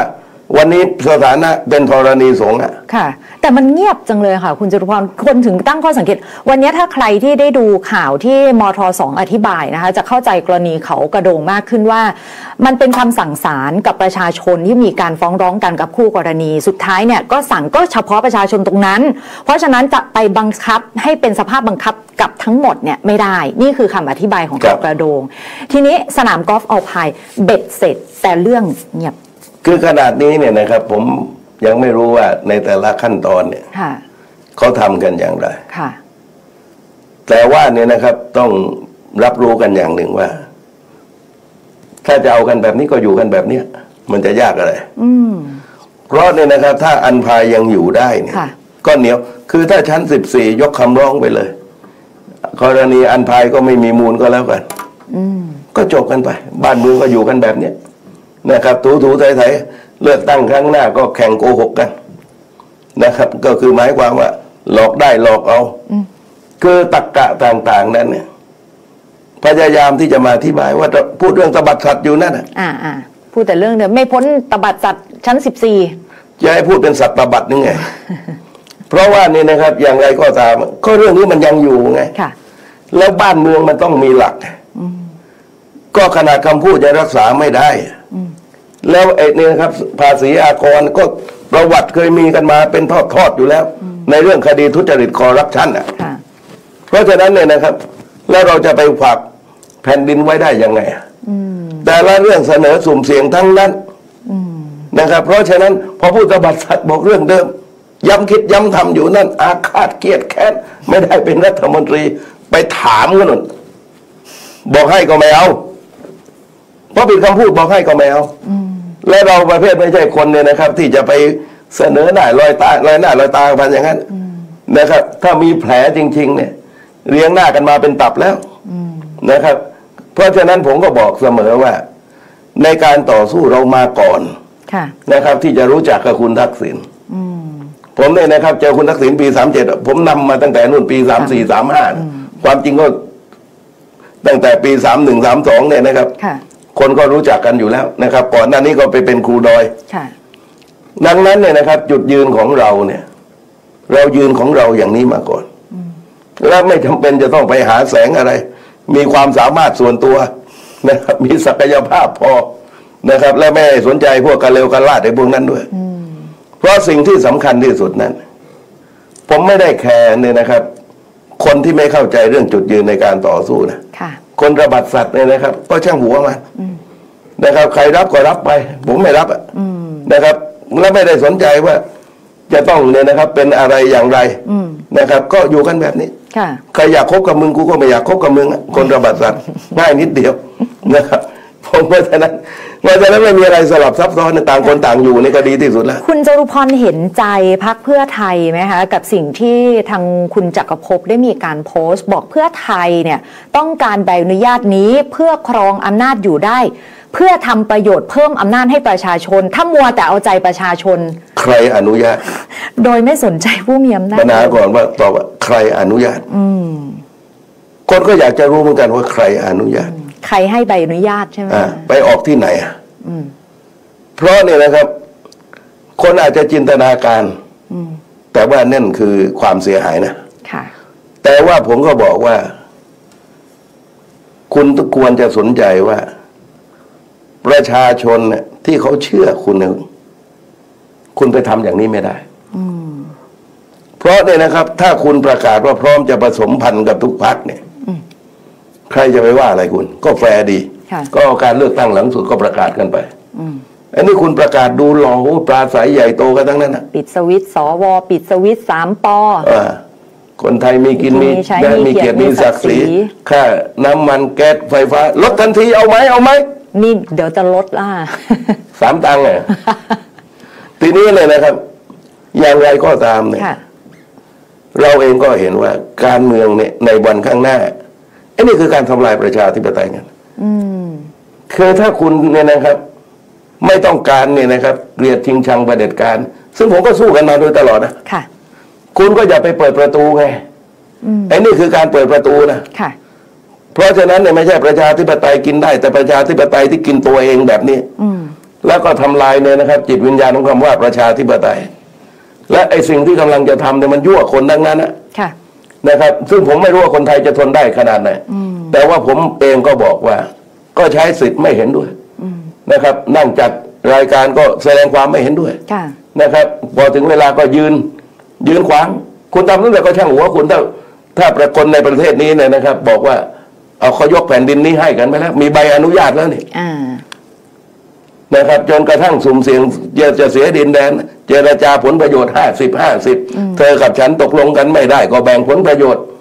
วันนี้สถานะเป็นธรณีสงฆ์อ่ะค่ะแต่มันเงียบจังเลยค่ะคุณจตุพรคนถึงตั้งข้อสังเกตวันนี้ถ้าใครที่ได้ดูข่าวที่มท.2 อธิบายนะคะจะเข้าใจกรณีเขากระโดงมากขึ้นว่ามันเป็นคำสั่งศาลกับประชาชนที่มีการฟ้องร้องกันกับคู่กรณีสุดท้ายเนี่ยก็สั่งก็เฉพาะประชาชนตรงนั้นเพราะฉะนั้นจะไปบังคับให้เป็นสภาพบังคับกับทั้งหมดเนี่ยไม่ได้นี่คือคำอธิบายของเขากระโดงทีนี้สนามกอล์ฟอัลไพน์เบ็ดเสร็จแต่เรื่องเงียบคือขนาดนี้เนี่ยนะครับผมยังไม่รู้ว่าในแต่ละขั้นตอนเนี่ยเขาทำกันอย่างไรแต่ว่าเนี่ยนะครับต้องรับรู้กันอย่างหนึ่งว่าถ้าจะเอากันแบบนี้ก็อยู่กันแบบนี้มันจะยากอะไรเพราะเนี่ยนะครับถ้าอันพายยังอยู่ได้เนี่ยก็เหนียวคือถ้าชั้น14ยกคำร้องไปเลยกรณีอันพายก็ไม่มีมูลก็แล้วกันก็จบกันไปบ้านเมืองก็อยู่กันแบบนี้นะครับถูๆไถๆเลือกตั้งครั้งหน้าก็แข่งโกหกกันนะครับก็คือหมายความว่าหลอกได้หลอกเอาคือตรรกะต่างๆนั้นเนี่ยพยายามที่จะมาอธิบายว่าพูดเรื่องตบัดสัตว์อยู่นั่นพูดแต่เรื่องเดียวไม่พ้นตบัดสัตว์ชั้น14 จะให้พูดเป็นสัตว์ตบัดนึงไง เพราะว่านี่นะครับอย่างไรก็ตามก็เรื่องนี้มันยังอยู่ไงแล้วบ้านเมืองมันต้องมีหลักก็ขนาดคำพูดยังรักษาไม่ได้แล้วไอ้นี่ครับภาษีอากรก็ประวัติเคยมีกันมาเป็นทอดๆอยู่แล้วในเรื่องคดีทุจริตคอร์รัปชันเพราะฉะนั้นเนี่ยนะครับแล้วเราจะไปฝากแผ่นดินไว้ได้ยังไงแต่ละเรื่องเสนอสุ่มเสี่ยงทั้งนั้นนะครับเพราะฉะนั้นพอผู้ตบัดสัตว์บอกเรื่องเดิมย้ำคิดย้ำทำอยู่นั่นอาฆาตเกลียดแค้นไม่ได้เป็นรัฐมนตรีไปถามกันนู่นบอกให้ก็ไม่เอาเพราะผิดคำพูดบอกให้ก็ไม่เอาและเราประเภทไม่ใช่คนเนี่ยนะครับที่จะไปเสนอหน้าลอยตาลอยหน้าลอยตาพันอย่างนั้นนะครับถ้ามีแผลจริงๆเนี่ยเรียงหน้ากันมาเป็นตับแล้วนะครับเพราะฉะนั้นผมก็บอกเสมอว่าในการต่อสู้เรามาก่อนนะครับที่จะรู้จักกับคุณทักษิณผมเนี่ยนะครับเจอคุณทักษิณปี37ผมนำมาตั้งแต่นู่นปี34 35ความจริงก็ตั้งแต่ปี31 32เนี่ยนะครับคนก็รู้จักกันอยู่แล้วนะครับก่อนหน้านี้ก็ไปเป็นครูดอยดังนั้นเนี่ยนะครับจุดยืนของเราเนี่ยเรายืนของเราอย่างนี้มาก่อนและไม่จำเป็นจะต้องไปหาแสงอะไรมีความสามารถส่วนตัวนะครับมีศักยภาพพอนะครับและไม่สนใจพวกกันเลวกันลาดไอ้พวกนั้นด้วยเพราะสิ่งที่สำคัญที่สุดนั้นผมไม่ได้แคร์เนี่ยนะครับคนที่ไม่เข้าใจเรื่องจุดยืนในการต่อสู้นะคนระบาดสัตว์เนี่ยนะครับก็ช่างหัวมันนะครับใครรับก็รับไปผมไม่รับนะครับและไม่ได้สนใจว่าจะต้องเนี่ยนะครับเป็นอะไรอย่างไรนะครับก็อยู่กันแบบนี้ใครอยากคบกับมึงกูก็ไม่อยากคบกับมึงคนระบาดสัตว์ง่ายนิดเดียวนะครับผมเพราะฉะนั้นไม่มีอะไรสลับซับซ้อนต่างคนต่างอยู่ในคดีที่สุดแล้วคุณจตุพรเห็นใจพรรคเพื่อไทยไหมคะกับสิ่งที่ทางคุณจักรภพได้มีการโพสต์บอกเพื่อไทยเนี่ยต้องการใบอนุญาตนี้เพื่อครองอำนาจอยู่ได้เพื่อทำประโยชน์เพิ่มอำนาจให้ประชาชนถ้ามัวแต่เอาใจประชาชนใครอนุญาตโดยไม่สนใจผู้มีอำนาจปัญหาก่อนว่าตอบว่าใครอนุญาตคนก็อยากจะรู้เหมือนกันว่าใครอนุญาตใครให้ใบอนุญาตใช่ไหมไปออกที่ไหนเพราะเนี่ยนะครับคนอาจจะจินตนาการแต่ว่านั่นคือความเสียหายนะแต่ว่าผมก็บอกว่าคุณควรจะสนใจว่าประชาชนเนี่ยที่เขาเชื่อคุณเนี่ยคุณไปทำอย่างนี้ไม่ได้เพราะเนี่ยนะครับถ้าคุณประกาศว่าพร้อมจะผสมพันธุ์กับทุกพรรคเนี่ยใครจะไปว่าอะไรคุณก็แฟร์ดีก็การเลือกตั้งหลังสุดก็ประกาศกันไปอันนี้คุณประกาศดูหล่อปราศัยใหญ่โตกันทั้งนั้นนะปิดสวิตสวปิดสวิต3 ป. คนไทยมีกินมีเกียรติมีศักดิ์ศรีค่าน้ำมันแก๊สไฟฟ้าลดทันทีเอาไหมนี่เดี๋ยวจะลด 3 ตังค์เลยทีนี้เลยนะครับอย่างไรก็ตามเนี่ยเราเองก็เห็นว่าการเมืองเนี่ยในวันข้างหน้าไอ้นี่คือการทำลายประชาธิปไตยกันคือถ้าคุณเนี่ยนะครับไม่ต้องการเนี่ยนะครับเกลียดชิงชังเผด็จการซึ่งผมก็สู้กันมาโดยตลอดนะคุณก็อย่าไปเปิดประตูไงไอ้นี่คือการเปิดประตูนะเพราะฉะนั้นเนี่ยไม่ใช่ประชาธิปไตยกินได้แต่ประชาธิปไตยที่กินตัวเองแบบนี้แล้วก็ทำลายเนี่ยนะครับจิตวิญญาณของคำว่าประชาธิปไตยและไอ้สิ่งที่กำลังจะทำเนี่ยมันยั่วคนทั้งนั้นนะครับซึ่งผมไม่รู้ว่าคนไทยจะทนได้ขนาดไหนแต่ว่าผมเองก็บอกว่าก็ใช้สิทธิ์ไม่เห็นด้วยนะครับนั่งจัดรายการก็แสดงความไม่เห็นด้วยนะครับพอถึงเวลาก็ยืนขวางคุณทำนั่นแหละก็ช่างหัวคุณถ้าประคนในประเทศนี้เนี่ยนะครับบอกว่าเอาเขายกแผ่นดินนี้ให้กันไปแล้วมีใบอนุญาตแล้วนี่นะครับจนกระทั่งสุ่มเสี่ยงจะเสียดินแดนเจรจาผลประโยชน์50-50เธอกับฉันตกลงกันไม่ได้ก็แบ่งผลประโยชน์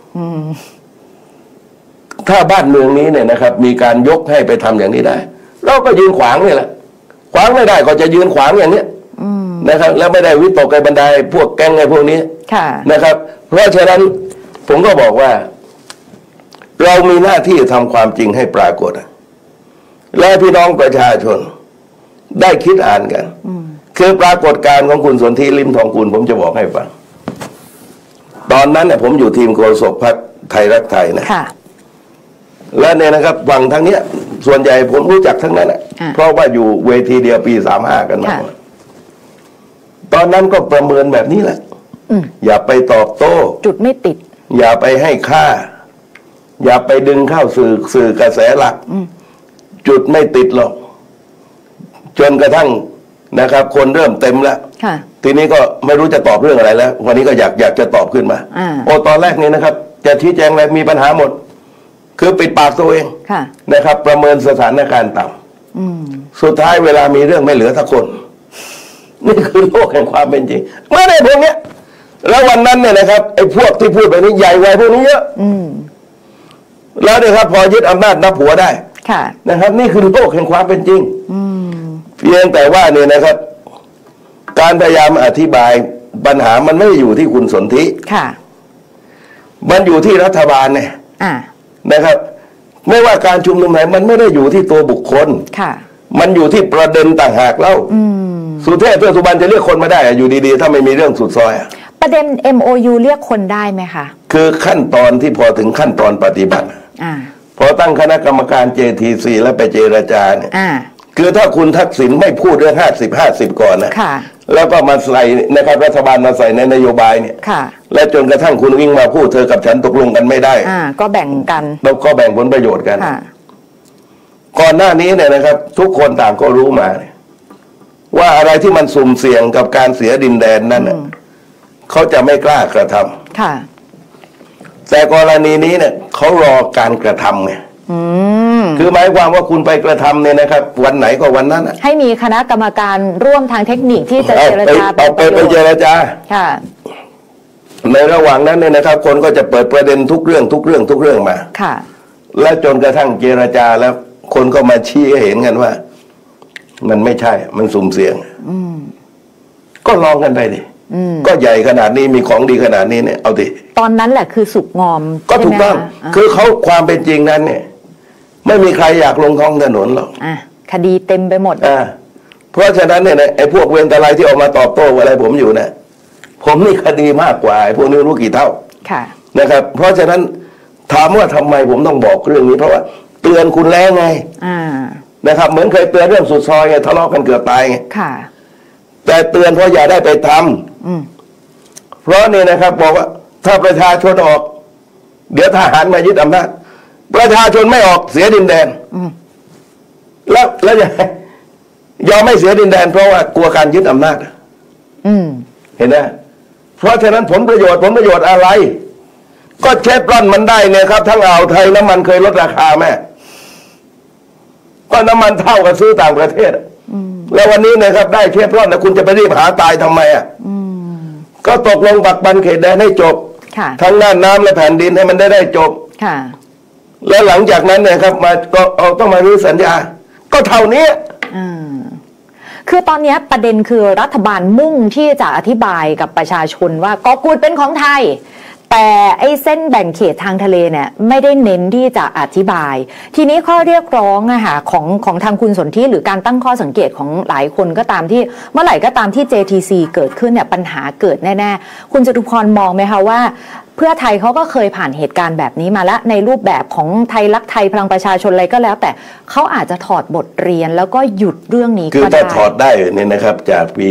ถ้าบ้านเมืองนี้เนี่ยนะครับมีการยกให้ไปทำอย่างนี้ได้เราก็ยืนขวางนี่แหละขวางไม่ได้ก็จะยืนขวางอย่างนี้นะครับแล้วไม่ได้วิตกไอ้บรรดาพวกแก๊งไอ้พวกนี้นะครับเพราะฉะนั้นผมก็บอกว่าเรามีหน้าที่ทำความจริงให้ปรากฏและพี่น้องประชาชนได้คิดอ่านกันคือปรากฏการณ์ของคุณสนธิลิ้มทองกุลผมจะบอกให้ฟังตอนนั้นเนี่ยผมอยู่ทีมโฆษกพรรคไทยรักไทยนะและเนี่ยนะครับฝั่งทั้งเนี้ยส่วนใหญ่ผมรู้จักทั้งนั้นเพราะว่าอยู่เวทีเดียวปี35กันมาตอนนั้นก็ประเมินแบบนี้แหละอย่าไปตอบโต้จุดไม่ติดอย่าไปให้ค่าอย่าไปดึงเข้าสื่อกระแสหลักจุดไม่ติดหรอกจนกระทั่งนะครับคนเริ่มเต็มแล้วทีนี้ก็ไม่รู้จะตอบเรื่องอะไรแล้ววันนี้ก็อยากจะตอบขึ้นมาตอนแรกนี้นะครับจะชี้แจงอะไรมีปัญหาหมดคือปิดปากตัวเองนะครับประเมินสถานการณ์ต่ำสุดท้ายเวลามีเรื่องไม่เหลือสักคนนี่คือโลกแห่งความเป็นจริงไม่ได้พวกนี้แล้ววันนั้นเนี่ยนะครับไอ้พวกที่พูดแบบนี้ใหญ่กว่าพวกนี้เยอะแล้วเนี่ยครับพอยึดอำนาจนับหัวได้นะครับนี่คือโลกแห่งความเป็นจริงเพียงแต่ว่าเนี่ยนะครับการพยายามอธิบายปัญหามันไม่ได้อยู่ที่คุณสนธิมันอยู่ที่รัฐบาลเนี่ยนะครับไม่ว่าการชุมนุมไหนมันไม่ได้อยู่ที่ตัวบุคคลมันอยู่ที่ประเด็นต่างหากแล้วสุเทพเทือกสุบรรณจะเรียกคนมาได้อยู่ดีๆถ้าไม่มีเรื่องสุดซอยประเด็น MOU เรียกคนได้ไหมคะคือขั้นตอนที่พอถึงขั้นตอนปฏิบัติพอตั้งคณะกรรมการ JTC แล้วไปเจรจาเนี่ยคือถ้าคุณทักษิณไม่พูดเรื่อง50-50ก่อนนะแล้วก็มาใส่นะครับรัฐบาลมาใส่ในนโยบายเนี่ยและจนกระทั่งคุณวิ่งมาพูดเธอกับฉันตกลงกันไม่ได้ก็แบ่งกันแล้วก็แบ่งผลประโยชน์กันก่อนหน้านี้เนี่ยนะครับทุกคนต่างก็รู้มาว่าอะไรที่มันสุ่มเสี่ยงกับการเสียดินแดนนั้นเขาจะไม่กล้ากระทำแต่กรณีนี้เนี่ยเขารอการกระทำไงคือหมายความว่าคุณไปกระทำเนี่ยนะครับวันไหนก็วันนั้นให้มีคณะกรรมการร่วมทางเทคนิคที่จะเจรจาไปเจรจาในระหว่างนั้นเนี่ยนะครับคนก็จะเปิดประเด็นทุกเรื่องมาและจนกระทั่งเจรจาแล้วคนก็มาชี้ให้เห็นกันว่ามันไม่ใช่มันสุ่มเสี่ยงก็ลองกันไปดิก็ใหญ่ขนาดนี้มีของดีขนาดนี้เนี่ยเอาดิตอนนั้นแหละคือสุกงอมก็ถูกต้องคือเขาความเป็นจริงนั้นเนี่ยไม่มีใครอยากลงท้องถนนหรอกคดีเต็มไปหมดเพราะฉะนั้นเนี่ยไอ้พวกเวรตะไลที่ออกมาตอบโต้อะไรผมอยู่เนี่ยผมนี่คดีมากกว่าไอ้พวกนี้รู้กี่เท่านะครับเพราะฉะนั้นถามว่าทำไมผมต้องบอกเรื่องนี้เพราะว่าเตือนคุณแล้วไงนะครับเหมือนเคยเตือนเรื่องสุดซอยไงทะเลาะกันเกือบตายไงแต่เตือนเพราะอย่าได้ไปทำเพราะนี่นะครับบอกว่าถ้าประชาชนออกเดี๋ยวทหารมายึดอำนาจประชาชนไม่ออกเสียดินแดนแล้วยอมไม่เสียดินแดนเพราะว่ากลัวการยึดอำนาจเห็นไหมเพราะฉะนั้นผลประโยชน์อะไรก็เชฟรอนมันได้เนี่ยครับทั้งอ่าวไทยน้ำมันเคยลดราคาไหมก็น้ำมันเท่ากับซื้อต่างประเทศแล้ววันนี้นะครับได้เชฟรอนนะคุณจะไปรีบหาตายทำไมก็ตกลงปักบันเขตแดนให้จบทั้งด้านน้ำและแผ่นดินให้มันได้จบแล้วหลังจากนั้นเนี่ยครับมาก็ต้องมารื้อสัญญาก็เท่านี้คือตอนนี้ประเด็นคือรัฐบาลมุ่งที่จะอธิบายกับประชาชนว่าเกาะกูดเป็นของไทยแต่ไอ้เส้นแบ่งเขตทางทะเลเนี่ยไม่ได้เน้นที่จะอธิบายทีนี้ข้อเรียกร้องของทางคุณสนธิหรือการตั้งข้อสังเกตของหลายคนก็ตามที่เมื่อไหร่ก็ตามที่ JTC เกิดขึ้นเนี่ยปัญหาเกิดแน่ๆคุณจตุพรมองไหมคะว่าเพื่อไทยเขาก็เคยผ่านเหตุการณ์แบบนี้มาแล้วในรูปแบบของไทยรักไทยพลังประชาชนอะไรก็แล้วแต่เขาอาจจะถอดบทเรียนแล้วก็หยุดเรื่องนี้ก็ได้คือถ้าถอดได้เนี่ยนะครับจากปี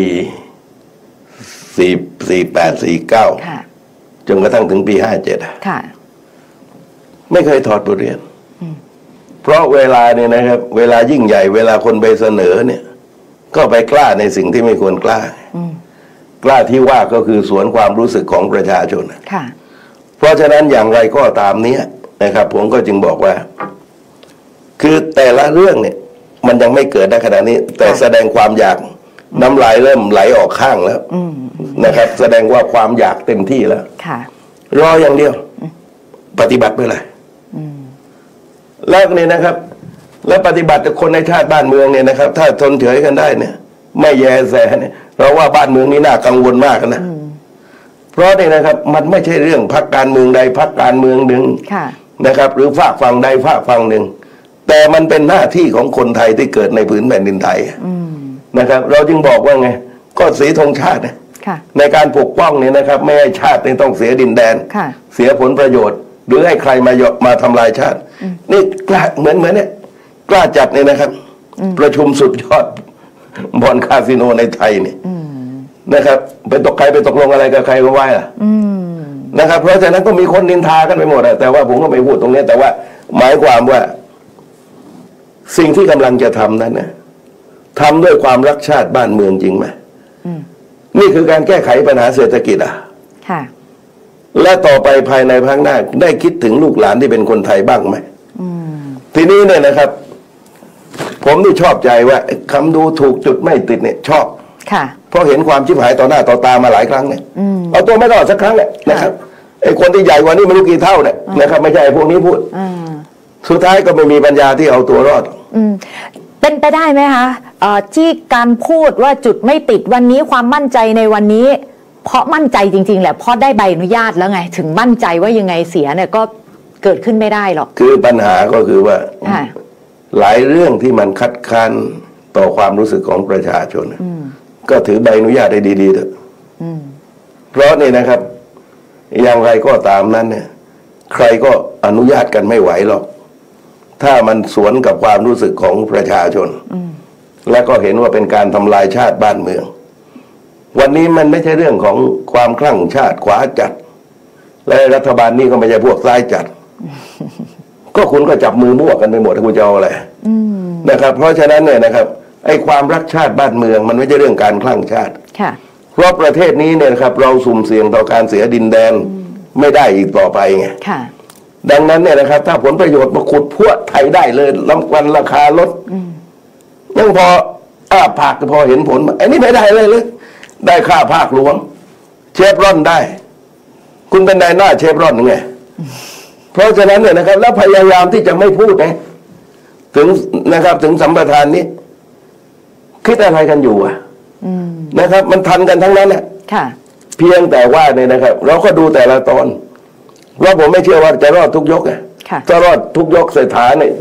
48-49จนกระทั่งถึงปี57 ค่ะไม่เคยถอดบทเรียนเพราะเวลาเนี่ยนะครับเวลายิ่งใหญ่เวลาคนไปเสนอเนี่ยก็ไปกล้าในสิ่งที่ไม่ควรกล้ากล้าที่ว่าก็คือสวนความรู้สึกของประชาชนค่ะเพราะฉะนั้นอย่างไรก็ตามนี้นะครับผมก็จึงบอกว่าคือแต่ละเรื่องเนี่ยมันยังไม่เกิดในขณะนี้แต่แสดงความอยากน้ำลายเริ่มไหลออกข้างแล้วนะครับแสดงว่าความอยากเต็มที่แล้วรออย่างเดียวปฏิบัติเมื่อไหร่แล้วเนี่ยนะครับแล้วปฏิบัติกับคนในชาติบ้านเมืองเนี่ยนะครับถ้าทนเฉยกันได้เนี่ยไม่แยแสเนี่ยเราว่าบ้านเมืองนี้น่ากังวลมากนะเพราะเนี่ยนะครับมันไม่ใช่เรื่องพรรคการเมืองใดพรรคการเมืองหนึ่งนะครับหรือฝากฝั่งใดฝากฝั่งหนึ่งแต่มันเป็นหน้าที่ของคนไทยที่เกิดในผืนแผ่นดินไทยนะครับเราจึงบอกว่าไงก็สีธงชาติในการปกป้องเนี่ยนะครับไม่ให้ชาติต้องเสียดินแดนเสียผลประโยชน์หรือให้ใครมาทำลายชาตินี่กล้าเหมือนเนี่ยกล้าจัดเนี่ยนะครับประชุมสุดยอดบ่อนคาสิโนในไทยเนี่ยนะครับไปตกใครไปตกลงอะไรกับใครก็ว่าล่ะนะครับเพราะฉะนั้นก็มีคนนินทากันไปหมดแต่ว่าผมก็ไม่พูดตรงนี้แต่ว่าหมายความว่าสิ่งที่กำลังจะทำนั้นนะทำด้วยความรักชาติบ้านเมืองจริงไหมนี่คือการแก้ไขปัญหาเศรษฐกิจและต่อไปภายในภาคหน้าได้คิดถึงลูกหลานที่เป็นคนไทยบ้างไหมทีนี้เนี่ยนะครับผมนี่ชอบใจว่าคำดูถูกจุดไม่ติดเนี่ยชอบเพราะเห็นความชิบหายต่อหน้าต่อตามาหลายครั้งเนี่ยเอาตัวไม่รอดสักครั้งเนี่ยนะครับไอ้คนที่ใหญ่กว่านี้ไม่รู้กี่เท่าเนี่ยนะครับไม่ใช่พวกนี้พูดสุดท้ายก็ไม่มีปัญญาที่เอาตัวรอดเป็นไปได้ไหมคะที่การพูดว่าจุดไม่ติดวันนี้ความมั่นใจในวันนี้เพราะมั่นใจจริงๆแหละเพราะได้ใบอนุญาตแล้วไงถึงมั่นใจว่ายังไงเสียเนี่ยก็เกิดขึ้นไม่ได้หรอกคือปัญหาก็คือว่าหลายเรื่องที่มันคัดค้านต่อความรู้สึกของประชาชนก็ถือใบอนุญาตได้ดีๆเถอะเพราะนี่นะครับอย่างไรก็ตามนั้นเนี่ยใครก็อนุญาตกันไม่ไหวหรอกถ้ามันสวนกับความรู้สึกของประชาชนและก็เห็นว่าเป็นการทำลายชาติบ้านเมืองวันนี้มันไม่ใช่เรื่องของความคลั่งชาติขวาจัดและรัฐบาลนี้ก็ไม่ใช่พวกซ้ายจัดก็คุณก็จับมือมั่วกันไปหมดคุณจะเอาอะไรนะครับเพราะฉะนั้นเนี่ยนะครับไอ้ความรักชาติบ้านเมืองมันไม่ใช่เรื่องการคลั่งชาติเพราะประเทศนี้เนี่ยครับเราสุ่มเสี่ยงต่อการเสียดินแดนไม่ได้อีกต่อไปไงดังนั้นเนี่ยนะครับถ้าผลประโยชน์มาขุดพวกไทยได้เลยวันราคาลดยังพอภาคพอเห็นผลไอ้นี่ไม่ได้เลยได้ค่าภาคหลวงเชฟรอนได้คุณเป็นนายหน้าเชฟรอนยังไงเพราะฉะนั้นเนี่ยนะครับแล้วพยายามที่จะไม่พูดไงถึงนะครับถึงสัมปทานนี้คิดอะไรกันอยู่นะครับมันทันกันทั้งนั้นแหละเพียงแต่ว่าเนี่ยนะครับเราก็ดูแต่ละตอนเพราะผมไม่เชื่อว่าจะรอดทุกยกถ้ารอดทุกยกเศรษฐาเนี่ย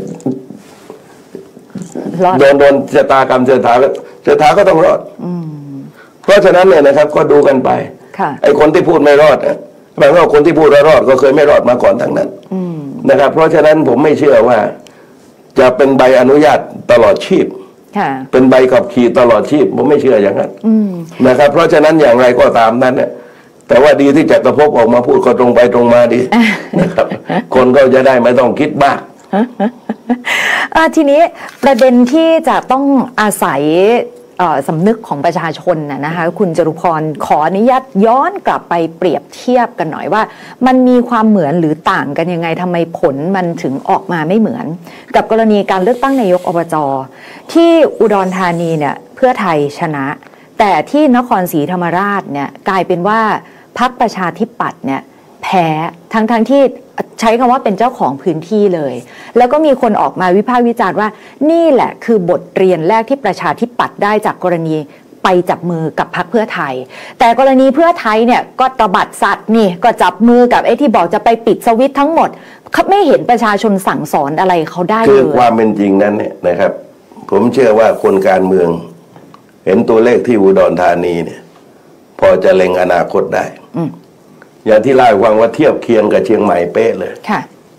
โดนชะตากรรมเศรษฐาก็ต้องรอดเพราะฉะนั้นเนี่ยนะครับก็ดูกันไปไอ้คนที่พูดไม่รอดแปลว่าคนที่พูดรอดก็เคยไม่รอดมาก่อนทั้งนั้นนะครับเพราะฉะนั้นผมไม่เชื่อว่าจะเป็นใบอนุญาตตลอดชีพเป็นใบขับขี่ตลอดชีพผมไม่เชื่ออย่างนั้นนะครับเพราะฉะนั้นอย่างไรก็ตามนั้นเนี่ยแต่ว่าดีที่จักรภพออกมาพูดก็ตรงไปตรงมาดีนะครับคนก็จะได้ไม่ต้องคิดมากทีนี้ประเด็นที่จะต้องอาศัยสำนึกของประชาชนนะคะคุณจรุพรขออนุญาตย้อนกลับไปเปรียบเทียบกันหน่อยว่ามันมีความเหมือนหรือต่างกันยังไงทำไมผลมันถึงออกมาไม่เหมือนกับกรณีการเลือกตั้งนายกอบจ.ที่อุดรธานีเนี่ยเพื่อไทยชนะแต่ที่นครศรีธรรมราชเนี่ยกลายเป็นว่าพรรคประชาธิปัตย์เนี่ยแพ้ทั้งที่ใช้คำว่าเป็นเจ้าของพื้นที่เลยแล้วก็มีคนออกมาวิพากษ์วิจารณ์ว่านี่แหละคือบทเรียนแรกที่ประชาธิปัตย์ได้จากกรณีไปจับมือกับพรรคเพื่อไทยแต่กรณีเพื่อไทยเนี่ยก็ตบัดสัตว์นี่ก็จับมือกับไอ้ที่บอกจะไปปิดสวิตช์ทั้งหมดเขาไม่เห็นประชาชนสั่งสอนอะไรเขาได้เลยคือความเป็นจริงนั้นเนี่ยนะครับผมเชื่อว่าคนการเมืองเห็นตัวเลขที่อุดรธานีเนี่ยพอจะเล็งอนาคตได้อย่างที่เล่าให้ฟังว่าเทียบเคียงกับเชียงใหม่เป๊ะเลยค่ะ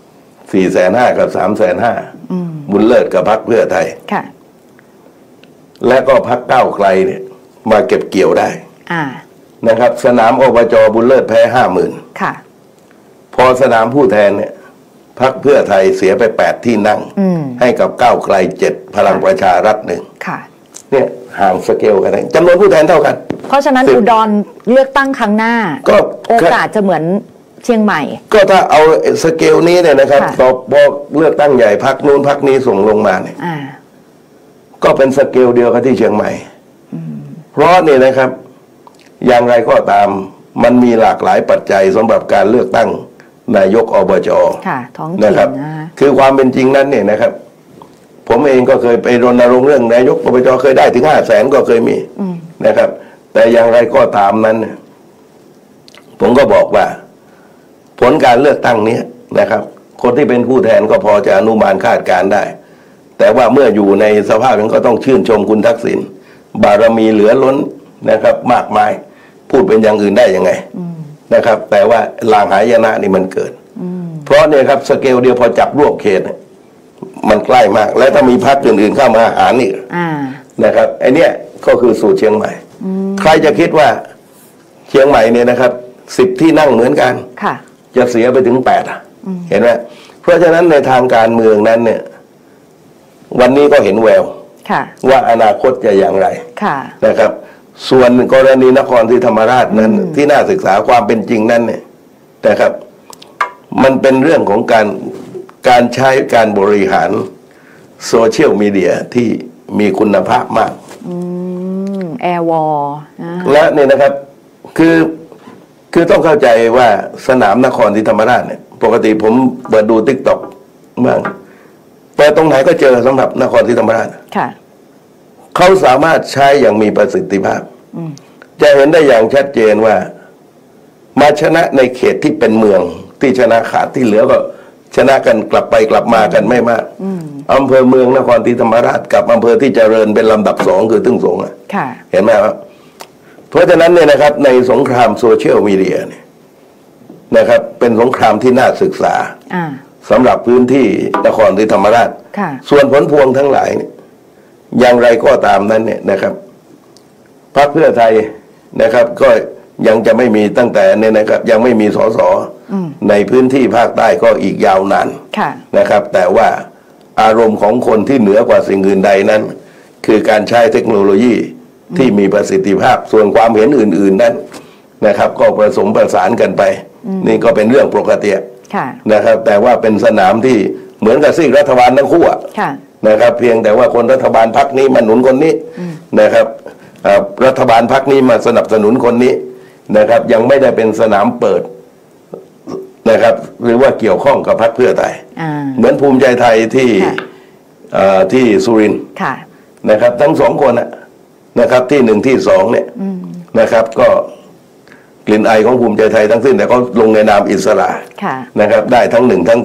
450,000 กับ350,000บุญเลิศกับพรรคเพื่อไทยค่ะและก็พรรคก้าวไกลเนี่ยมาเก็บเกี่ยวได้นะครับสนามอบจ.บุญเลิศแพ้ 50,000 ค่ะพอสนามผู้แทนเนี่ยพรรคเพื่อไทยเสียไป8ที่นั่งให้กับก้าวไกล7พลังประชารัฐ1 ค่ะเนี่ยห่างสเกลกันจำนวนผู้แทนเท่ากันเพราะฉะนั้นอุดรเลือกตั้งครั้งหน้าก็โอกาสจะเหมือนเชียงใหม่ก็ถ้าเอาสเกลนี้เนี่ยนะครับพอเลือกตั้งใหญ่พรรคนู้นพรรคนี้ส่งลงมาเนี่ยก็เป็นสเกลเดียวกับที่เชียงใหม่เพราะเนี่ยนะครับอย่างไรก็ตามมันมีหลากหลายปัจจัยสำหรับการเลือกตั้งนายกอบจ.นะครับคือความเป็นจริงนั้นเนี่ยนะครับผมเองก็เคยไปรณรงค์เรื่องนายกอบจ.เคยได้ถึง500,000ก็เคยมีนะครับแต่อย่างไรก็ตามนั้นผมก็บอกว่าผลการเลือกตั้งนี้นะครับคนที่เป็นผู้แทนก็พอจะอนุมานคาดการได้แต่ว่าเมื่ออยู่ในสภาพนั้นก็ต้องชื่นชมคุณทักษิณบารมีเหลือล้นนะครับมากมายพูดเป็นอย่างอื่นได้ยังไงนะครับแต่ว่าลางหายนะนี่มันเกิดเพราะเนี่ยครับสเกลเดียวพอจับรวบเขตมันใกล้มากและถ้ามีพรรคอื่นๆเข้ามาหารอีกนะครับไอเนี้ยก็คือสู่เชียงใหม่ใครจะคิดว่าเชียงใหม่เนี่ยนะครับ10ที่นั่งเหมือนกันจะเสียไปถึง8เห็นไหมเพราะฉะนั้นในทางการเมืองนั้นเนี่ยวันนี้ก็เห็นแววว่าอนาคตจะอย่างไรนะครับส่วนกรณีนครศรีธรรมราชนั้นที่น่าศึกษาความเป็นจริงนั้นเนี่ยนะครับมันเป็นเรื่องของการใช้การบริหารโซเชียลมีเดียที่มีคุณภาพมากแอร์วอลและเนี่ยนะครับคือต้องเข้าใจว่าสนามนครศรีธรรมราชเนี่ยปกติผมเปิดดู TikTok บ้างเปิดตรงไหนก็เจอสำหรับนครศรีธรรมราชเขาสามารถใช้อย่างมีประสิทธิภาพจะเห็นได้อย่างชัดเจนว่ามาชนะในเขตที่เป็นเมืองที่ชนะขาดที่เหลือก็ชนะกันกลับไปกลับมากันไม่มากอำเภอเมืองนครศรีธรรมราชกับอำเภอที่เจริญเป็นลำดับ2คือตึ้งสงเห็นไหมครับเพราะฉะนั้นเนี่ยนะครับในสงครามโซเชียลมีเดียเนี่ยนะครับเป็นสงครามที่น่าศึกษาสำหรับพื้นที่นครศรีธรรมราชส่วนผลพวงทั้งหลายอย่างไรก็ตามนั้นเนี่ยนะครับพรรคเพื่อไทยนะครับก็ยังจะไม่มีตั้งแต่เนี่ยนะครับยังไม่มีสสในพื้นที่ภาคใต้ก็อีกยาวนานนะครับแต่ว่าอารมณ์ของคนที่เหนือกว่าสิ่งอื่นใดนั้นคือการใช้เทคโนโลยีที่มีประสิทธิภาพส่วนความเห็นอื่นๆนั้นนะครับก็ผสมประสานกันไปนี่ก็เป็นเรื่องปกตินะครับแต่ว่าเป็นสนามที่เหมือนกับซีกรัฐบาลทั้งคู่นะครับเพียงแต่ว่าคนรัฐบาลพรรคนี้มาหนุนคนนี้นะครับรัฐบาลพรรคนี้มาสนับสนุนคนนี้นะครับยังไม่ได้เป็นสนามเปิดนะครับหรือว่าเกี่ยวข้องกับพรรคเพื่อไทยเหมือนภูมิใจไทยที่สุรินทร์นะครับทั้งสองคนนะครับที่1ที่2เนี่ยนะครับก็กลิ่นไอของภูมิใจไทยทั้งสิ้นแต่เขาลงในนามอิสระนะครับได้ทั้ง1ทั้ง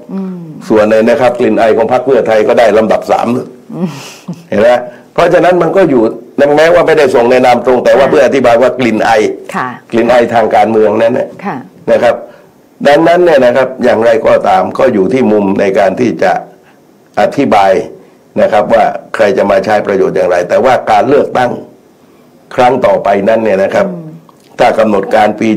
2ส่วนในนะครับกลิ่นไอของพรรคเพื่อไทยก็ได้ลำดับ3เห็นไหมเพราะฉะนั้นมันก็อยู่แม้ว่าไม่ได้ส่งในนามตรงแต่ว่าเพื่ออธิบายว่ากลิ่นไอกลิ่นไอทางการเมืองนั้นนะครับดังนั้นเนี่ยนะครับอย่างไรก็ตามก็อยู่ที่มุมในการที่จะอธิบายนะครับว่าใครจะมาใช้ประโยชน์อย่างไรแต่ว่าการเลือกตั้งครั้งต่อไปนั้นเนี่ยนะครับถ้ากำหนดการปี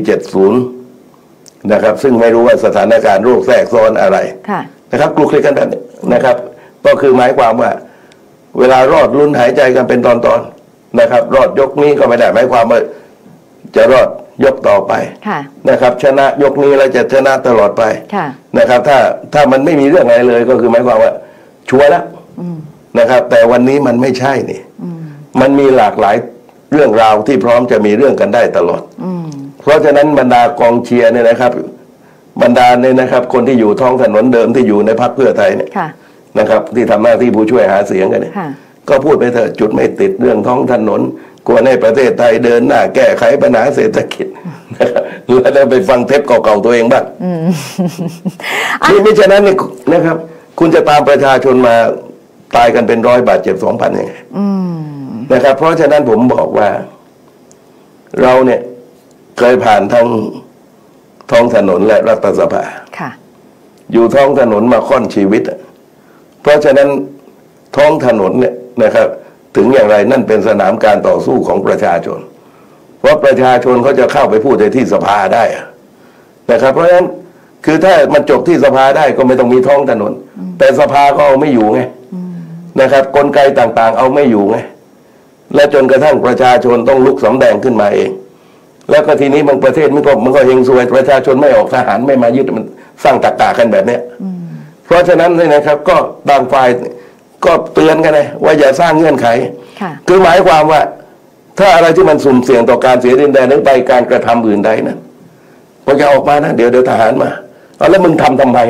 70นะครับซึ่งไม่รู้ว่าสถานการณ์โรคแทรกซ้อนอะไรนะครับกลุกคลิกกันแบบนี้นะครับก็คือหมายความว่าเวลารอดลุ้นหายใจกันเป็นตอนๆนะครับรอดยกนี้ก็ไม่ได้หมายความว่าจะรอดยกต่อไปนะครับชนะยกนี้แล้วจะชนะตลอดไปนะครับถ้ามันไม่มีเรื่องอะไรเลยก็คือหมายความว่าชัวร์แล้วนะครับแต่วันนี้มันไม่ใช่นี่มันมีหลากหลายเรื่องราวที่พร้อมจะมีเรื่องกันได้ตลอดเพราะฉะนั้นบรรดากองเชียร์เนี่ยนะครับบรรดาเนี่ยนะครับคนที่อยู่ท้องถนนเดิมที่อยู่ในพรรคเพื่อไทยเนี่ยนะครับที่ทำหน้าที่ผู้ช่วยหาเสียงกันเนี่ยก็พูดไปเถอะจุดไม่ติดเรื่องท้องถนนกลัวในประเทศไทยเดินหน้าแก้ไขปัญหาเศรษฐกิจแล้วไปฟังเทปเก่าๆตัวเองบ้างนี่ไม่ฉะนั้นนี่นะครับคุณจะตามประชาชนมาตายกันเป็น100บาทเจ็บ 2,000ยังไงนะครับเพราะฉะนั้นผมบอกว่าเราเนี่ยเคยผ่านทั้งท้องถนนและรัฐสภาอยู่ท้องถนนมาค่อนชีวิตเพราะฉะนั้นท้องถนนเนี่ยนะครับถึงอย่างไรนั่นเป็นสนามการต่อสู้ของประชาชนเพราะประชาชนเขาจะเข้าไปพูดในที่สภาได้นะครับเพราะฉะนั้นคือถ้ามันจบที่สภาได้ก็ไม่ต้องมีท้องถนนแต่สภาก็เอาไม่อยู่ไงนะครับกลไกต่างๆเอาไม่อยู่ไงและจนกระทั่งประชาชนต้องลุกสำแดงขึ้นมาเองแล้วก็ทีนี้บางประเทศมันก็เฮงซวยประชาชนไม่ออกทหารไม่มายึดมันสร้างตรรกะกันแบบนี้เพราะฉะนั้นเนี่ยนะครับก็ต่างฝ่ายก็เตือนกันเลยว่าอย่าสร้างเงื่อนไขคือหมายความว่าถ้าอะไรที่มันสุ่มเสี่ยงต่อการเสียดินแดนหรือไปการกระทำอื่นใดนั้นพอจะออกมานะเดี๋ยวทหารมาแล้วมึงทำไม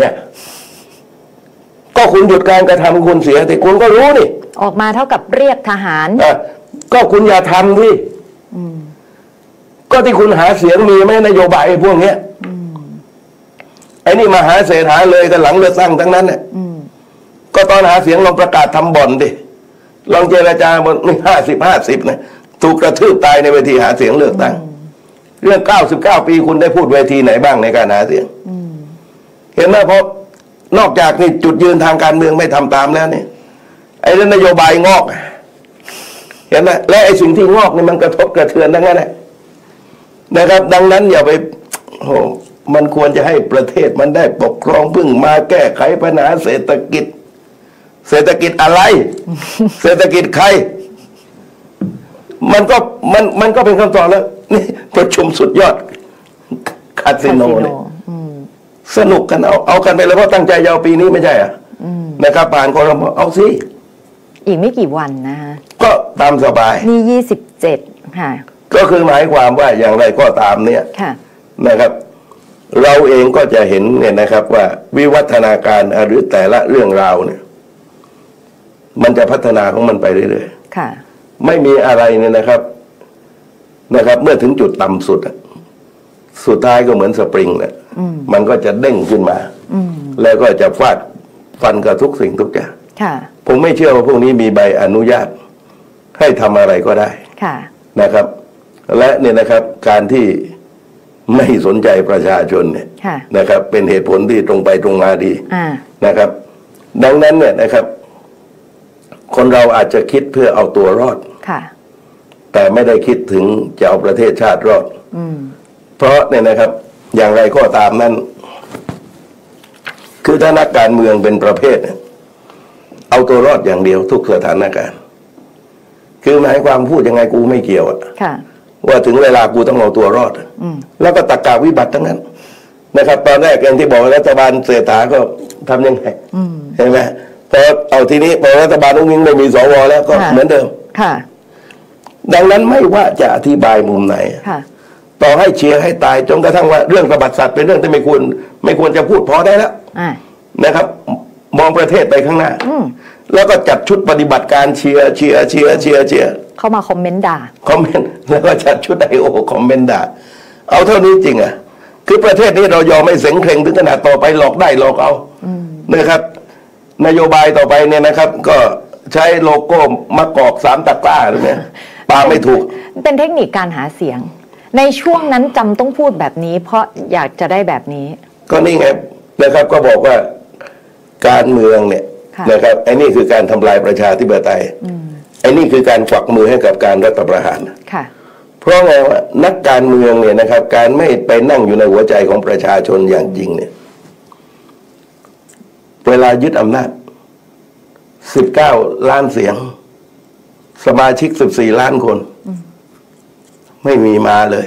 ก็คุณหยุดการกระทำคุณเสียแต่คุณก็รู้นี่ออกมาเท่ากับเรียกทหารก็คุณอย่าทำที่ก็ที่คุณหาเสียงมีไหมนโยบายพวกนี้ไอ้นี่มาหาเศรษฐาเลยกันหลังเลือกตั้งทั้งนั้นเนี่ยก็ตอนหาเสียงลองประกาศทำบ่อนดิลองเจรจาบน50-50นะถูกกระทืบตายในเวทีหาเสียงเลือกตั้งเรื่อง99 ปีคุณได้พูดเวทีไหนบ้างในการหาเสียงเห็นไหมเพราะนอกจากนี่จุดยืนทางการเมืองไม่ทำตามแล้วเนี่ยไอ้เรื่องนโยบายงอกเห็นไหมและไอ้สิ่งที่งอกนี่มันกระทบกระเทือนทั้งนั้นแหละนะครับดังนั้นอย่าไปมันควรจะให้ประเทศมันได้ปกครองพึ่งมาแก้ไขปัญหาเศรษฐกิจอะไร เศรษฐกิจใครมันก็เป็นคำตอบแล้วนี่ประชุมสุดยอดคาสิโนเนี่ยสนุกกันเอากันไปเลยเพราะตั้งใจยาวปีนี้ไม่ใช่นะครับผ่านครม.เอาสิอีกไม่กี่วันนะคะก็ตามสบายนี่27ค่ะก็คือหมายความว่าอย่างไรก็ตามเนี่ยนะครับเราเองก็จะเห็นเนี่ยนะครับว่าวิวัฒนาการหรือแต่ละเรื่องราวเนี่ยมันจะพัฒนาของมันไปเรื่อยๆไม่มีอะไรเนี่ยนะครับเมื่อถึงจุดต่ำสุดสุดท้ายก็เหมือนสปริงเนี่ยมันก็จะเด้งขึ้นมาแล้วก็จะฟาดฟันกับทุกสิ่งทุกอย่างผมไม่เชื่อว่าพวกนี้มีใบอนุญาตให้ทำอะไรก็ได้นะครับและเนี่ยนะครับการที่ไม่สนใจประชาชนเนี่ยนะครับเป็นเหตุผลที่ตรงไปตรงมาดีนะครับดังนั้นเนี่ยนะครับคนเราอาจจะคิดเพื่อเอาตัวรอดแต่ไม่ได้คิดถึงจะเอาประเทศชาติรอดเพราะเนี่ยนะครับอย่างไรก็ตามนั้นคือถ้านักการเมืองเป็นประเภทเอาตัวรอดอย่างเดียวทุกสถานการณ์คือหมายความพูดยังไงกูไม่เกี่ยวว่าถึงเวลากูต้องเอาตัวรอดแล้วก็ตรรกะวิบัติทั้งนั้นนะครับตอนแรกอย่างที่บอกรัฐบาลเศรษฐาก็ทำยังไงเห็นไหมพอเอาทีนี้พอรัฐบาลอุ้งอิงไม่มีสวแล้วก็เหมือนเดิมดังนั้นไม่ว่าจะอธิบายมุมไหนต่อให้เชียร์ให้ตายจนกระทั่งว่าเรื่องระบาดสัตว์เป็นเรื่องที่ไม่ควรจะพูดพอได้แล้วนะครับมองประเทศไปข้างหน้าแล้วก็จัดชุดปฏิบัติการเชียร์เข้ามาคอมเมนต์ด่าคอมเมนต์แล้วก็จัดชุดIOคอมเมนต์ด่าเอาเท่านี้จริงคือประเทศนี้เรายอมไม่เสงเคร่งถึงขนาดต่อไปหลอกได้หลอกเอานะครับนโยบายต่อไปเนี่ยนะครับก็ใช้โลโก้มะกอก3 ตะกร้าหรือไงปาไม่ถูกเป็นเทคนิคการหาเสียงในช่วงนั้นจำต้องพูดแบบนี้เพราะอยากจะได้แบบนี้ก็นี่ไงนะครับก็บอกว่าการเมืองเนี่ยนะครับไอ้นี่คือการทำลายประชาธิปไตยไอ้นี่คือการกวักมือให้กับการรัฐประหารเพราะไงว่านักการเมืองเนี่ยนะครับการไม่ไปนั่งอยู่ในหัวใจของประชาชนอย่างจริงเนี่ยเวลายึดอำนาจ19 ล้านเสียงสมาชิก14 ล้านคนไม่มีมาเลย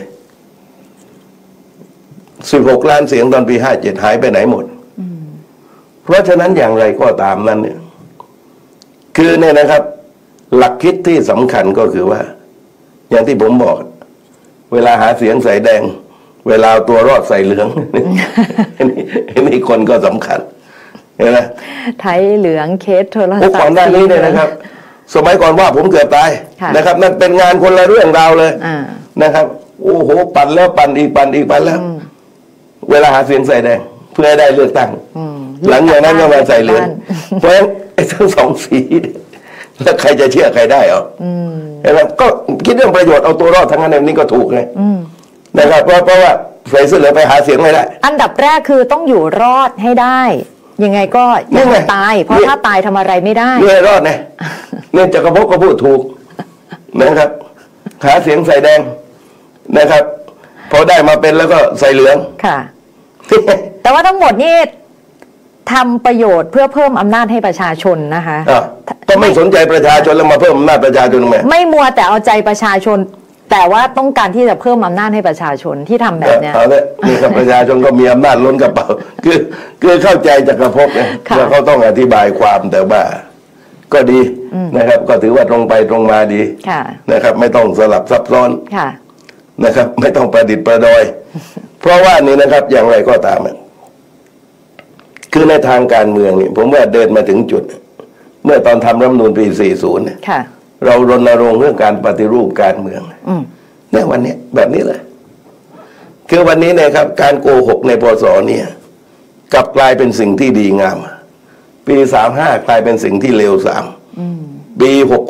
16 ล้านเสียงตอนปี57หายไปไหนหมดเพราะฉะนั้นอย่างไรก็ตามนั้นเนี่ยคือเนี่ยนะครับหลักคิดที่สำคัญก็คือว่าอย่างที่ผมบอกเวลาหาเสียงใส่แดงเวลาตัวรอดใส่เหลืองนี่คนก็สำคัญเห็นไหมไทยเหลืองเคสโทรศัพท์ก่อนหน้านี้เนี่ยนะครับสมัยก่อนว่าผมเกือบตายนะครับนั่นเป็นงานคนละเรื่องราวเลยนะครับโอ้โหปั่นแล้วปั่นอีกแล้วเวลาหาเสียงใส่แดงเพื่อได้เลือกตั้งหลังจากนั้นก็มาใส่เหลืองเพราะฉะนั้นไอ้ทั้ง2 สีแล้วใครจะเชื่อใครได้เห็นไหมก็คิดเรื่องประโยชน์เอาตัวรอดทั้งนั้นนี่ก็ถูกไงนะครับเพราะว่าใส่เสื้อเหลืองไปหาเสียงไม่ได้อันดับแรกคือต้องอยู่รอดให้ได้ยังไงก็ยังไม่ตายเพราะถ้าตายทำอะไรไม่ได้เนี่ยรอดไงเนี่ยจักรภพก็พูดถูกนะครับหาเสียงใส่แดงนะครับพอได้มาเป็นแล้วก็ใส่เหลืองค่ะแต่ว่าทั้งหมดนี่ทำประโยชน์เพื่อเพิ่มอำนาจให้ประชาชนนะคะก็ไม่สนใจประชาชนแล้วมาเพิ่มอำนาจประชาชนไหมไม่มัวแต่เอาใจประชาชนแต่ว่าต้องการที่จะเพิ่มอำนาจให้ประชาชนที่ทำแบบนี้นี่ครับประชาชนก็มีอำนาจล้นกระเป๋าคือเข้าใจจักรภพเนี่ยแล้วเขาต้องอธิบายความแต่ว่าก็ดีนะครับก็ถือว่าตรงไปตรงมาดีนะครับไม่ต้องสลับซับซ้อนนะครับไม่ต้องประดิษฐ์ประดอยเพราะว่านี่นะครับอย่างไรก็ตามคือในทางการเมืองนี่ผมว่าเดินมาถึงจุดเมื่อตอนทำรัฐธรรมนูญปี 40 เนี่ยเรารณรงค์เรื่องการปฏิรูปการเมืองในวันนี้แบบนี้เลยคือวันนี้นะครับการโกหกในพศเนี่ยกลับกลายเป็นสิ่งที่ดีงามปี 35 กลายเป็นสิ่งที่เลวทรามปี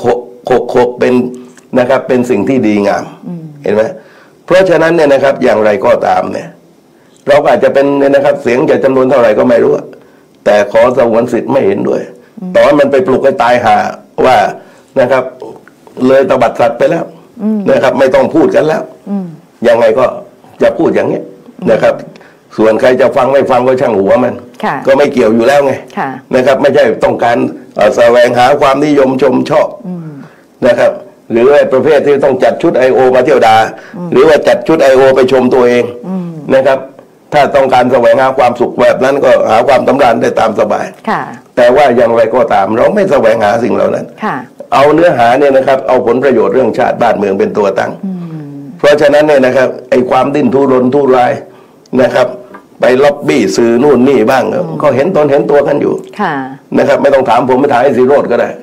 66 เป็นนะครับเป็นสิ่งที่ดีงามเห็นไหมเพราะฉะนั้นเนี่ยนะครับอย่างไรก็ตามเนี่ยเราอาจจะเป็นเนี่ยนะครับเสียงจะจำนวนเท่าไหร่ก็ไม่รู้แต่ขอสงวนสิทธิ์ไม่เห็นด้วยแต่ว่ามันไปปลุกให้ตายหาว่านะครับเลยตบัดสัตว์ไปแล้วนะครับไม่ต้องพูดกันแล้วยังไงก็จะพูดอย่างนี้นะครับส่วนใครจะฟังไม่ฟังก็ช่างหัวมันก็ไม่เกี่ยวอยู่แล้วไงนะครับไม่ใช่ต้องการแสวงหาความนิยมชมชอบนะครับหรือว่าประเภทที่ต้องจัดชุด I.O. มาเที่ยวดาหรือว่าจัดชุด I.O. ไปชมตัวเองนะครับถ้าต้องการแสวงหาความสุขแบบนั้นก็หาความสำราญได้ตามสบายแต่ว่าอย่างไรก็ตามเราไม่แสวงหาสิ่งเหล่านั้นเอาเนื้อหาเนี่ยนะครับเอาผลประโยชน์เรื่องชาติบ้านเมืองเป็นตัวตั้งเพราะฉะนั้นเนี่ยนะครับไอ้ความดิ้นทุรนทุรายนะครับไปล็อบบี้สื่อนู่นนี่บ้างก็เห็นตนเห็นตัวกันอยู่นะครับไม่ต้องถามผมไม่ถามไอ้สีโรดก็ได้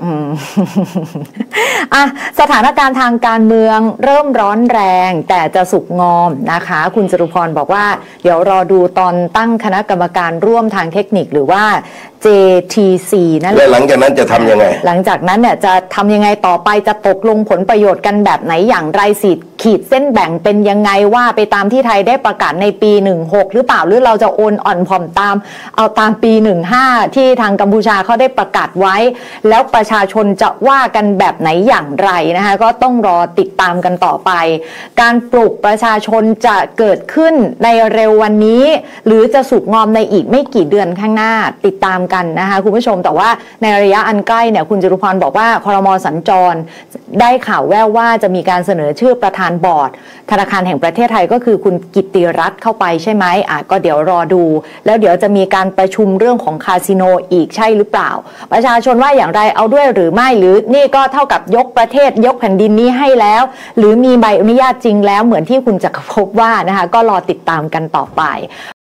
สถานการณ์ทางการเมืองเริ่มร้อนแรงแต่จะสุกงอมนะคะคุณจตุพรบอกว่าเดี๋ยวรอดูตอนตั้งคณะกรรมการร่วมทางเทคนิคหรือว่า JTC นั่นแหละแล้วหลังจากนั้นจะทำยังไงหลังจากนั้นเนี่ยจะทำยังไงต่อไปจะตกลงผลประโยชน์กันแบบไหนอย่างไรสิขีดเส้นแบ่งเป็นยังไงว่าไปตามที่ไทยได้ประกาศในปี16หรือเปล่าหรือเราจะโอนอ่อนผ่อมตามปี15ที่ทางกัมพูชาเขาได้ประกาศไว้แล้วประชาชนจะว่ากันแบบไหนอย่างไรนะคะก็ต้องรอติดตามกันต่อไปการปลุกประชาชนจะเกิดขึ้นในเร็ววันนี้หรือจะสุกงอมในอีกไม่กี่เดือนข้างหน้าติดตามกันนะคะคุณผู้ชมแต่ว่าในระยะอันใกล้เนี่ยคุณจตุพรบอกว่าครม.สัญจรได้ข่าวแว่วว่าจะมีการเสนอชื่อประธานบอร์ดธนาคารแห่งประเทศไทยก็คือคุณกิตติรัตน์เข้าไปใช่ไหมก็เดี๋ยวรอดูแล้วเดี๋ยวจะมีการประชุมเรื่องของคาสิโนอีกใช่หรือเปล่าประชาชนว่าอย่างไรเอาด้วยหรือไม่หรือนี่ก็เท่ากับยกประเทศยกแผ่นดินนี้ให้แล้วหรือมีใบอนุญาตจริงแล้วเหมือนที่คุณจักรภพว่านะคะก็รอติดตามกันต่อไป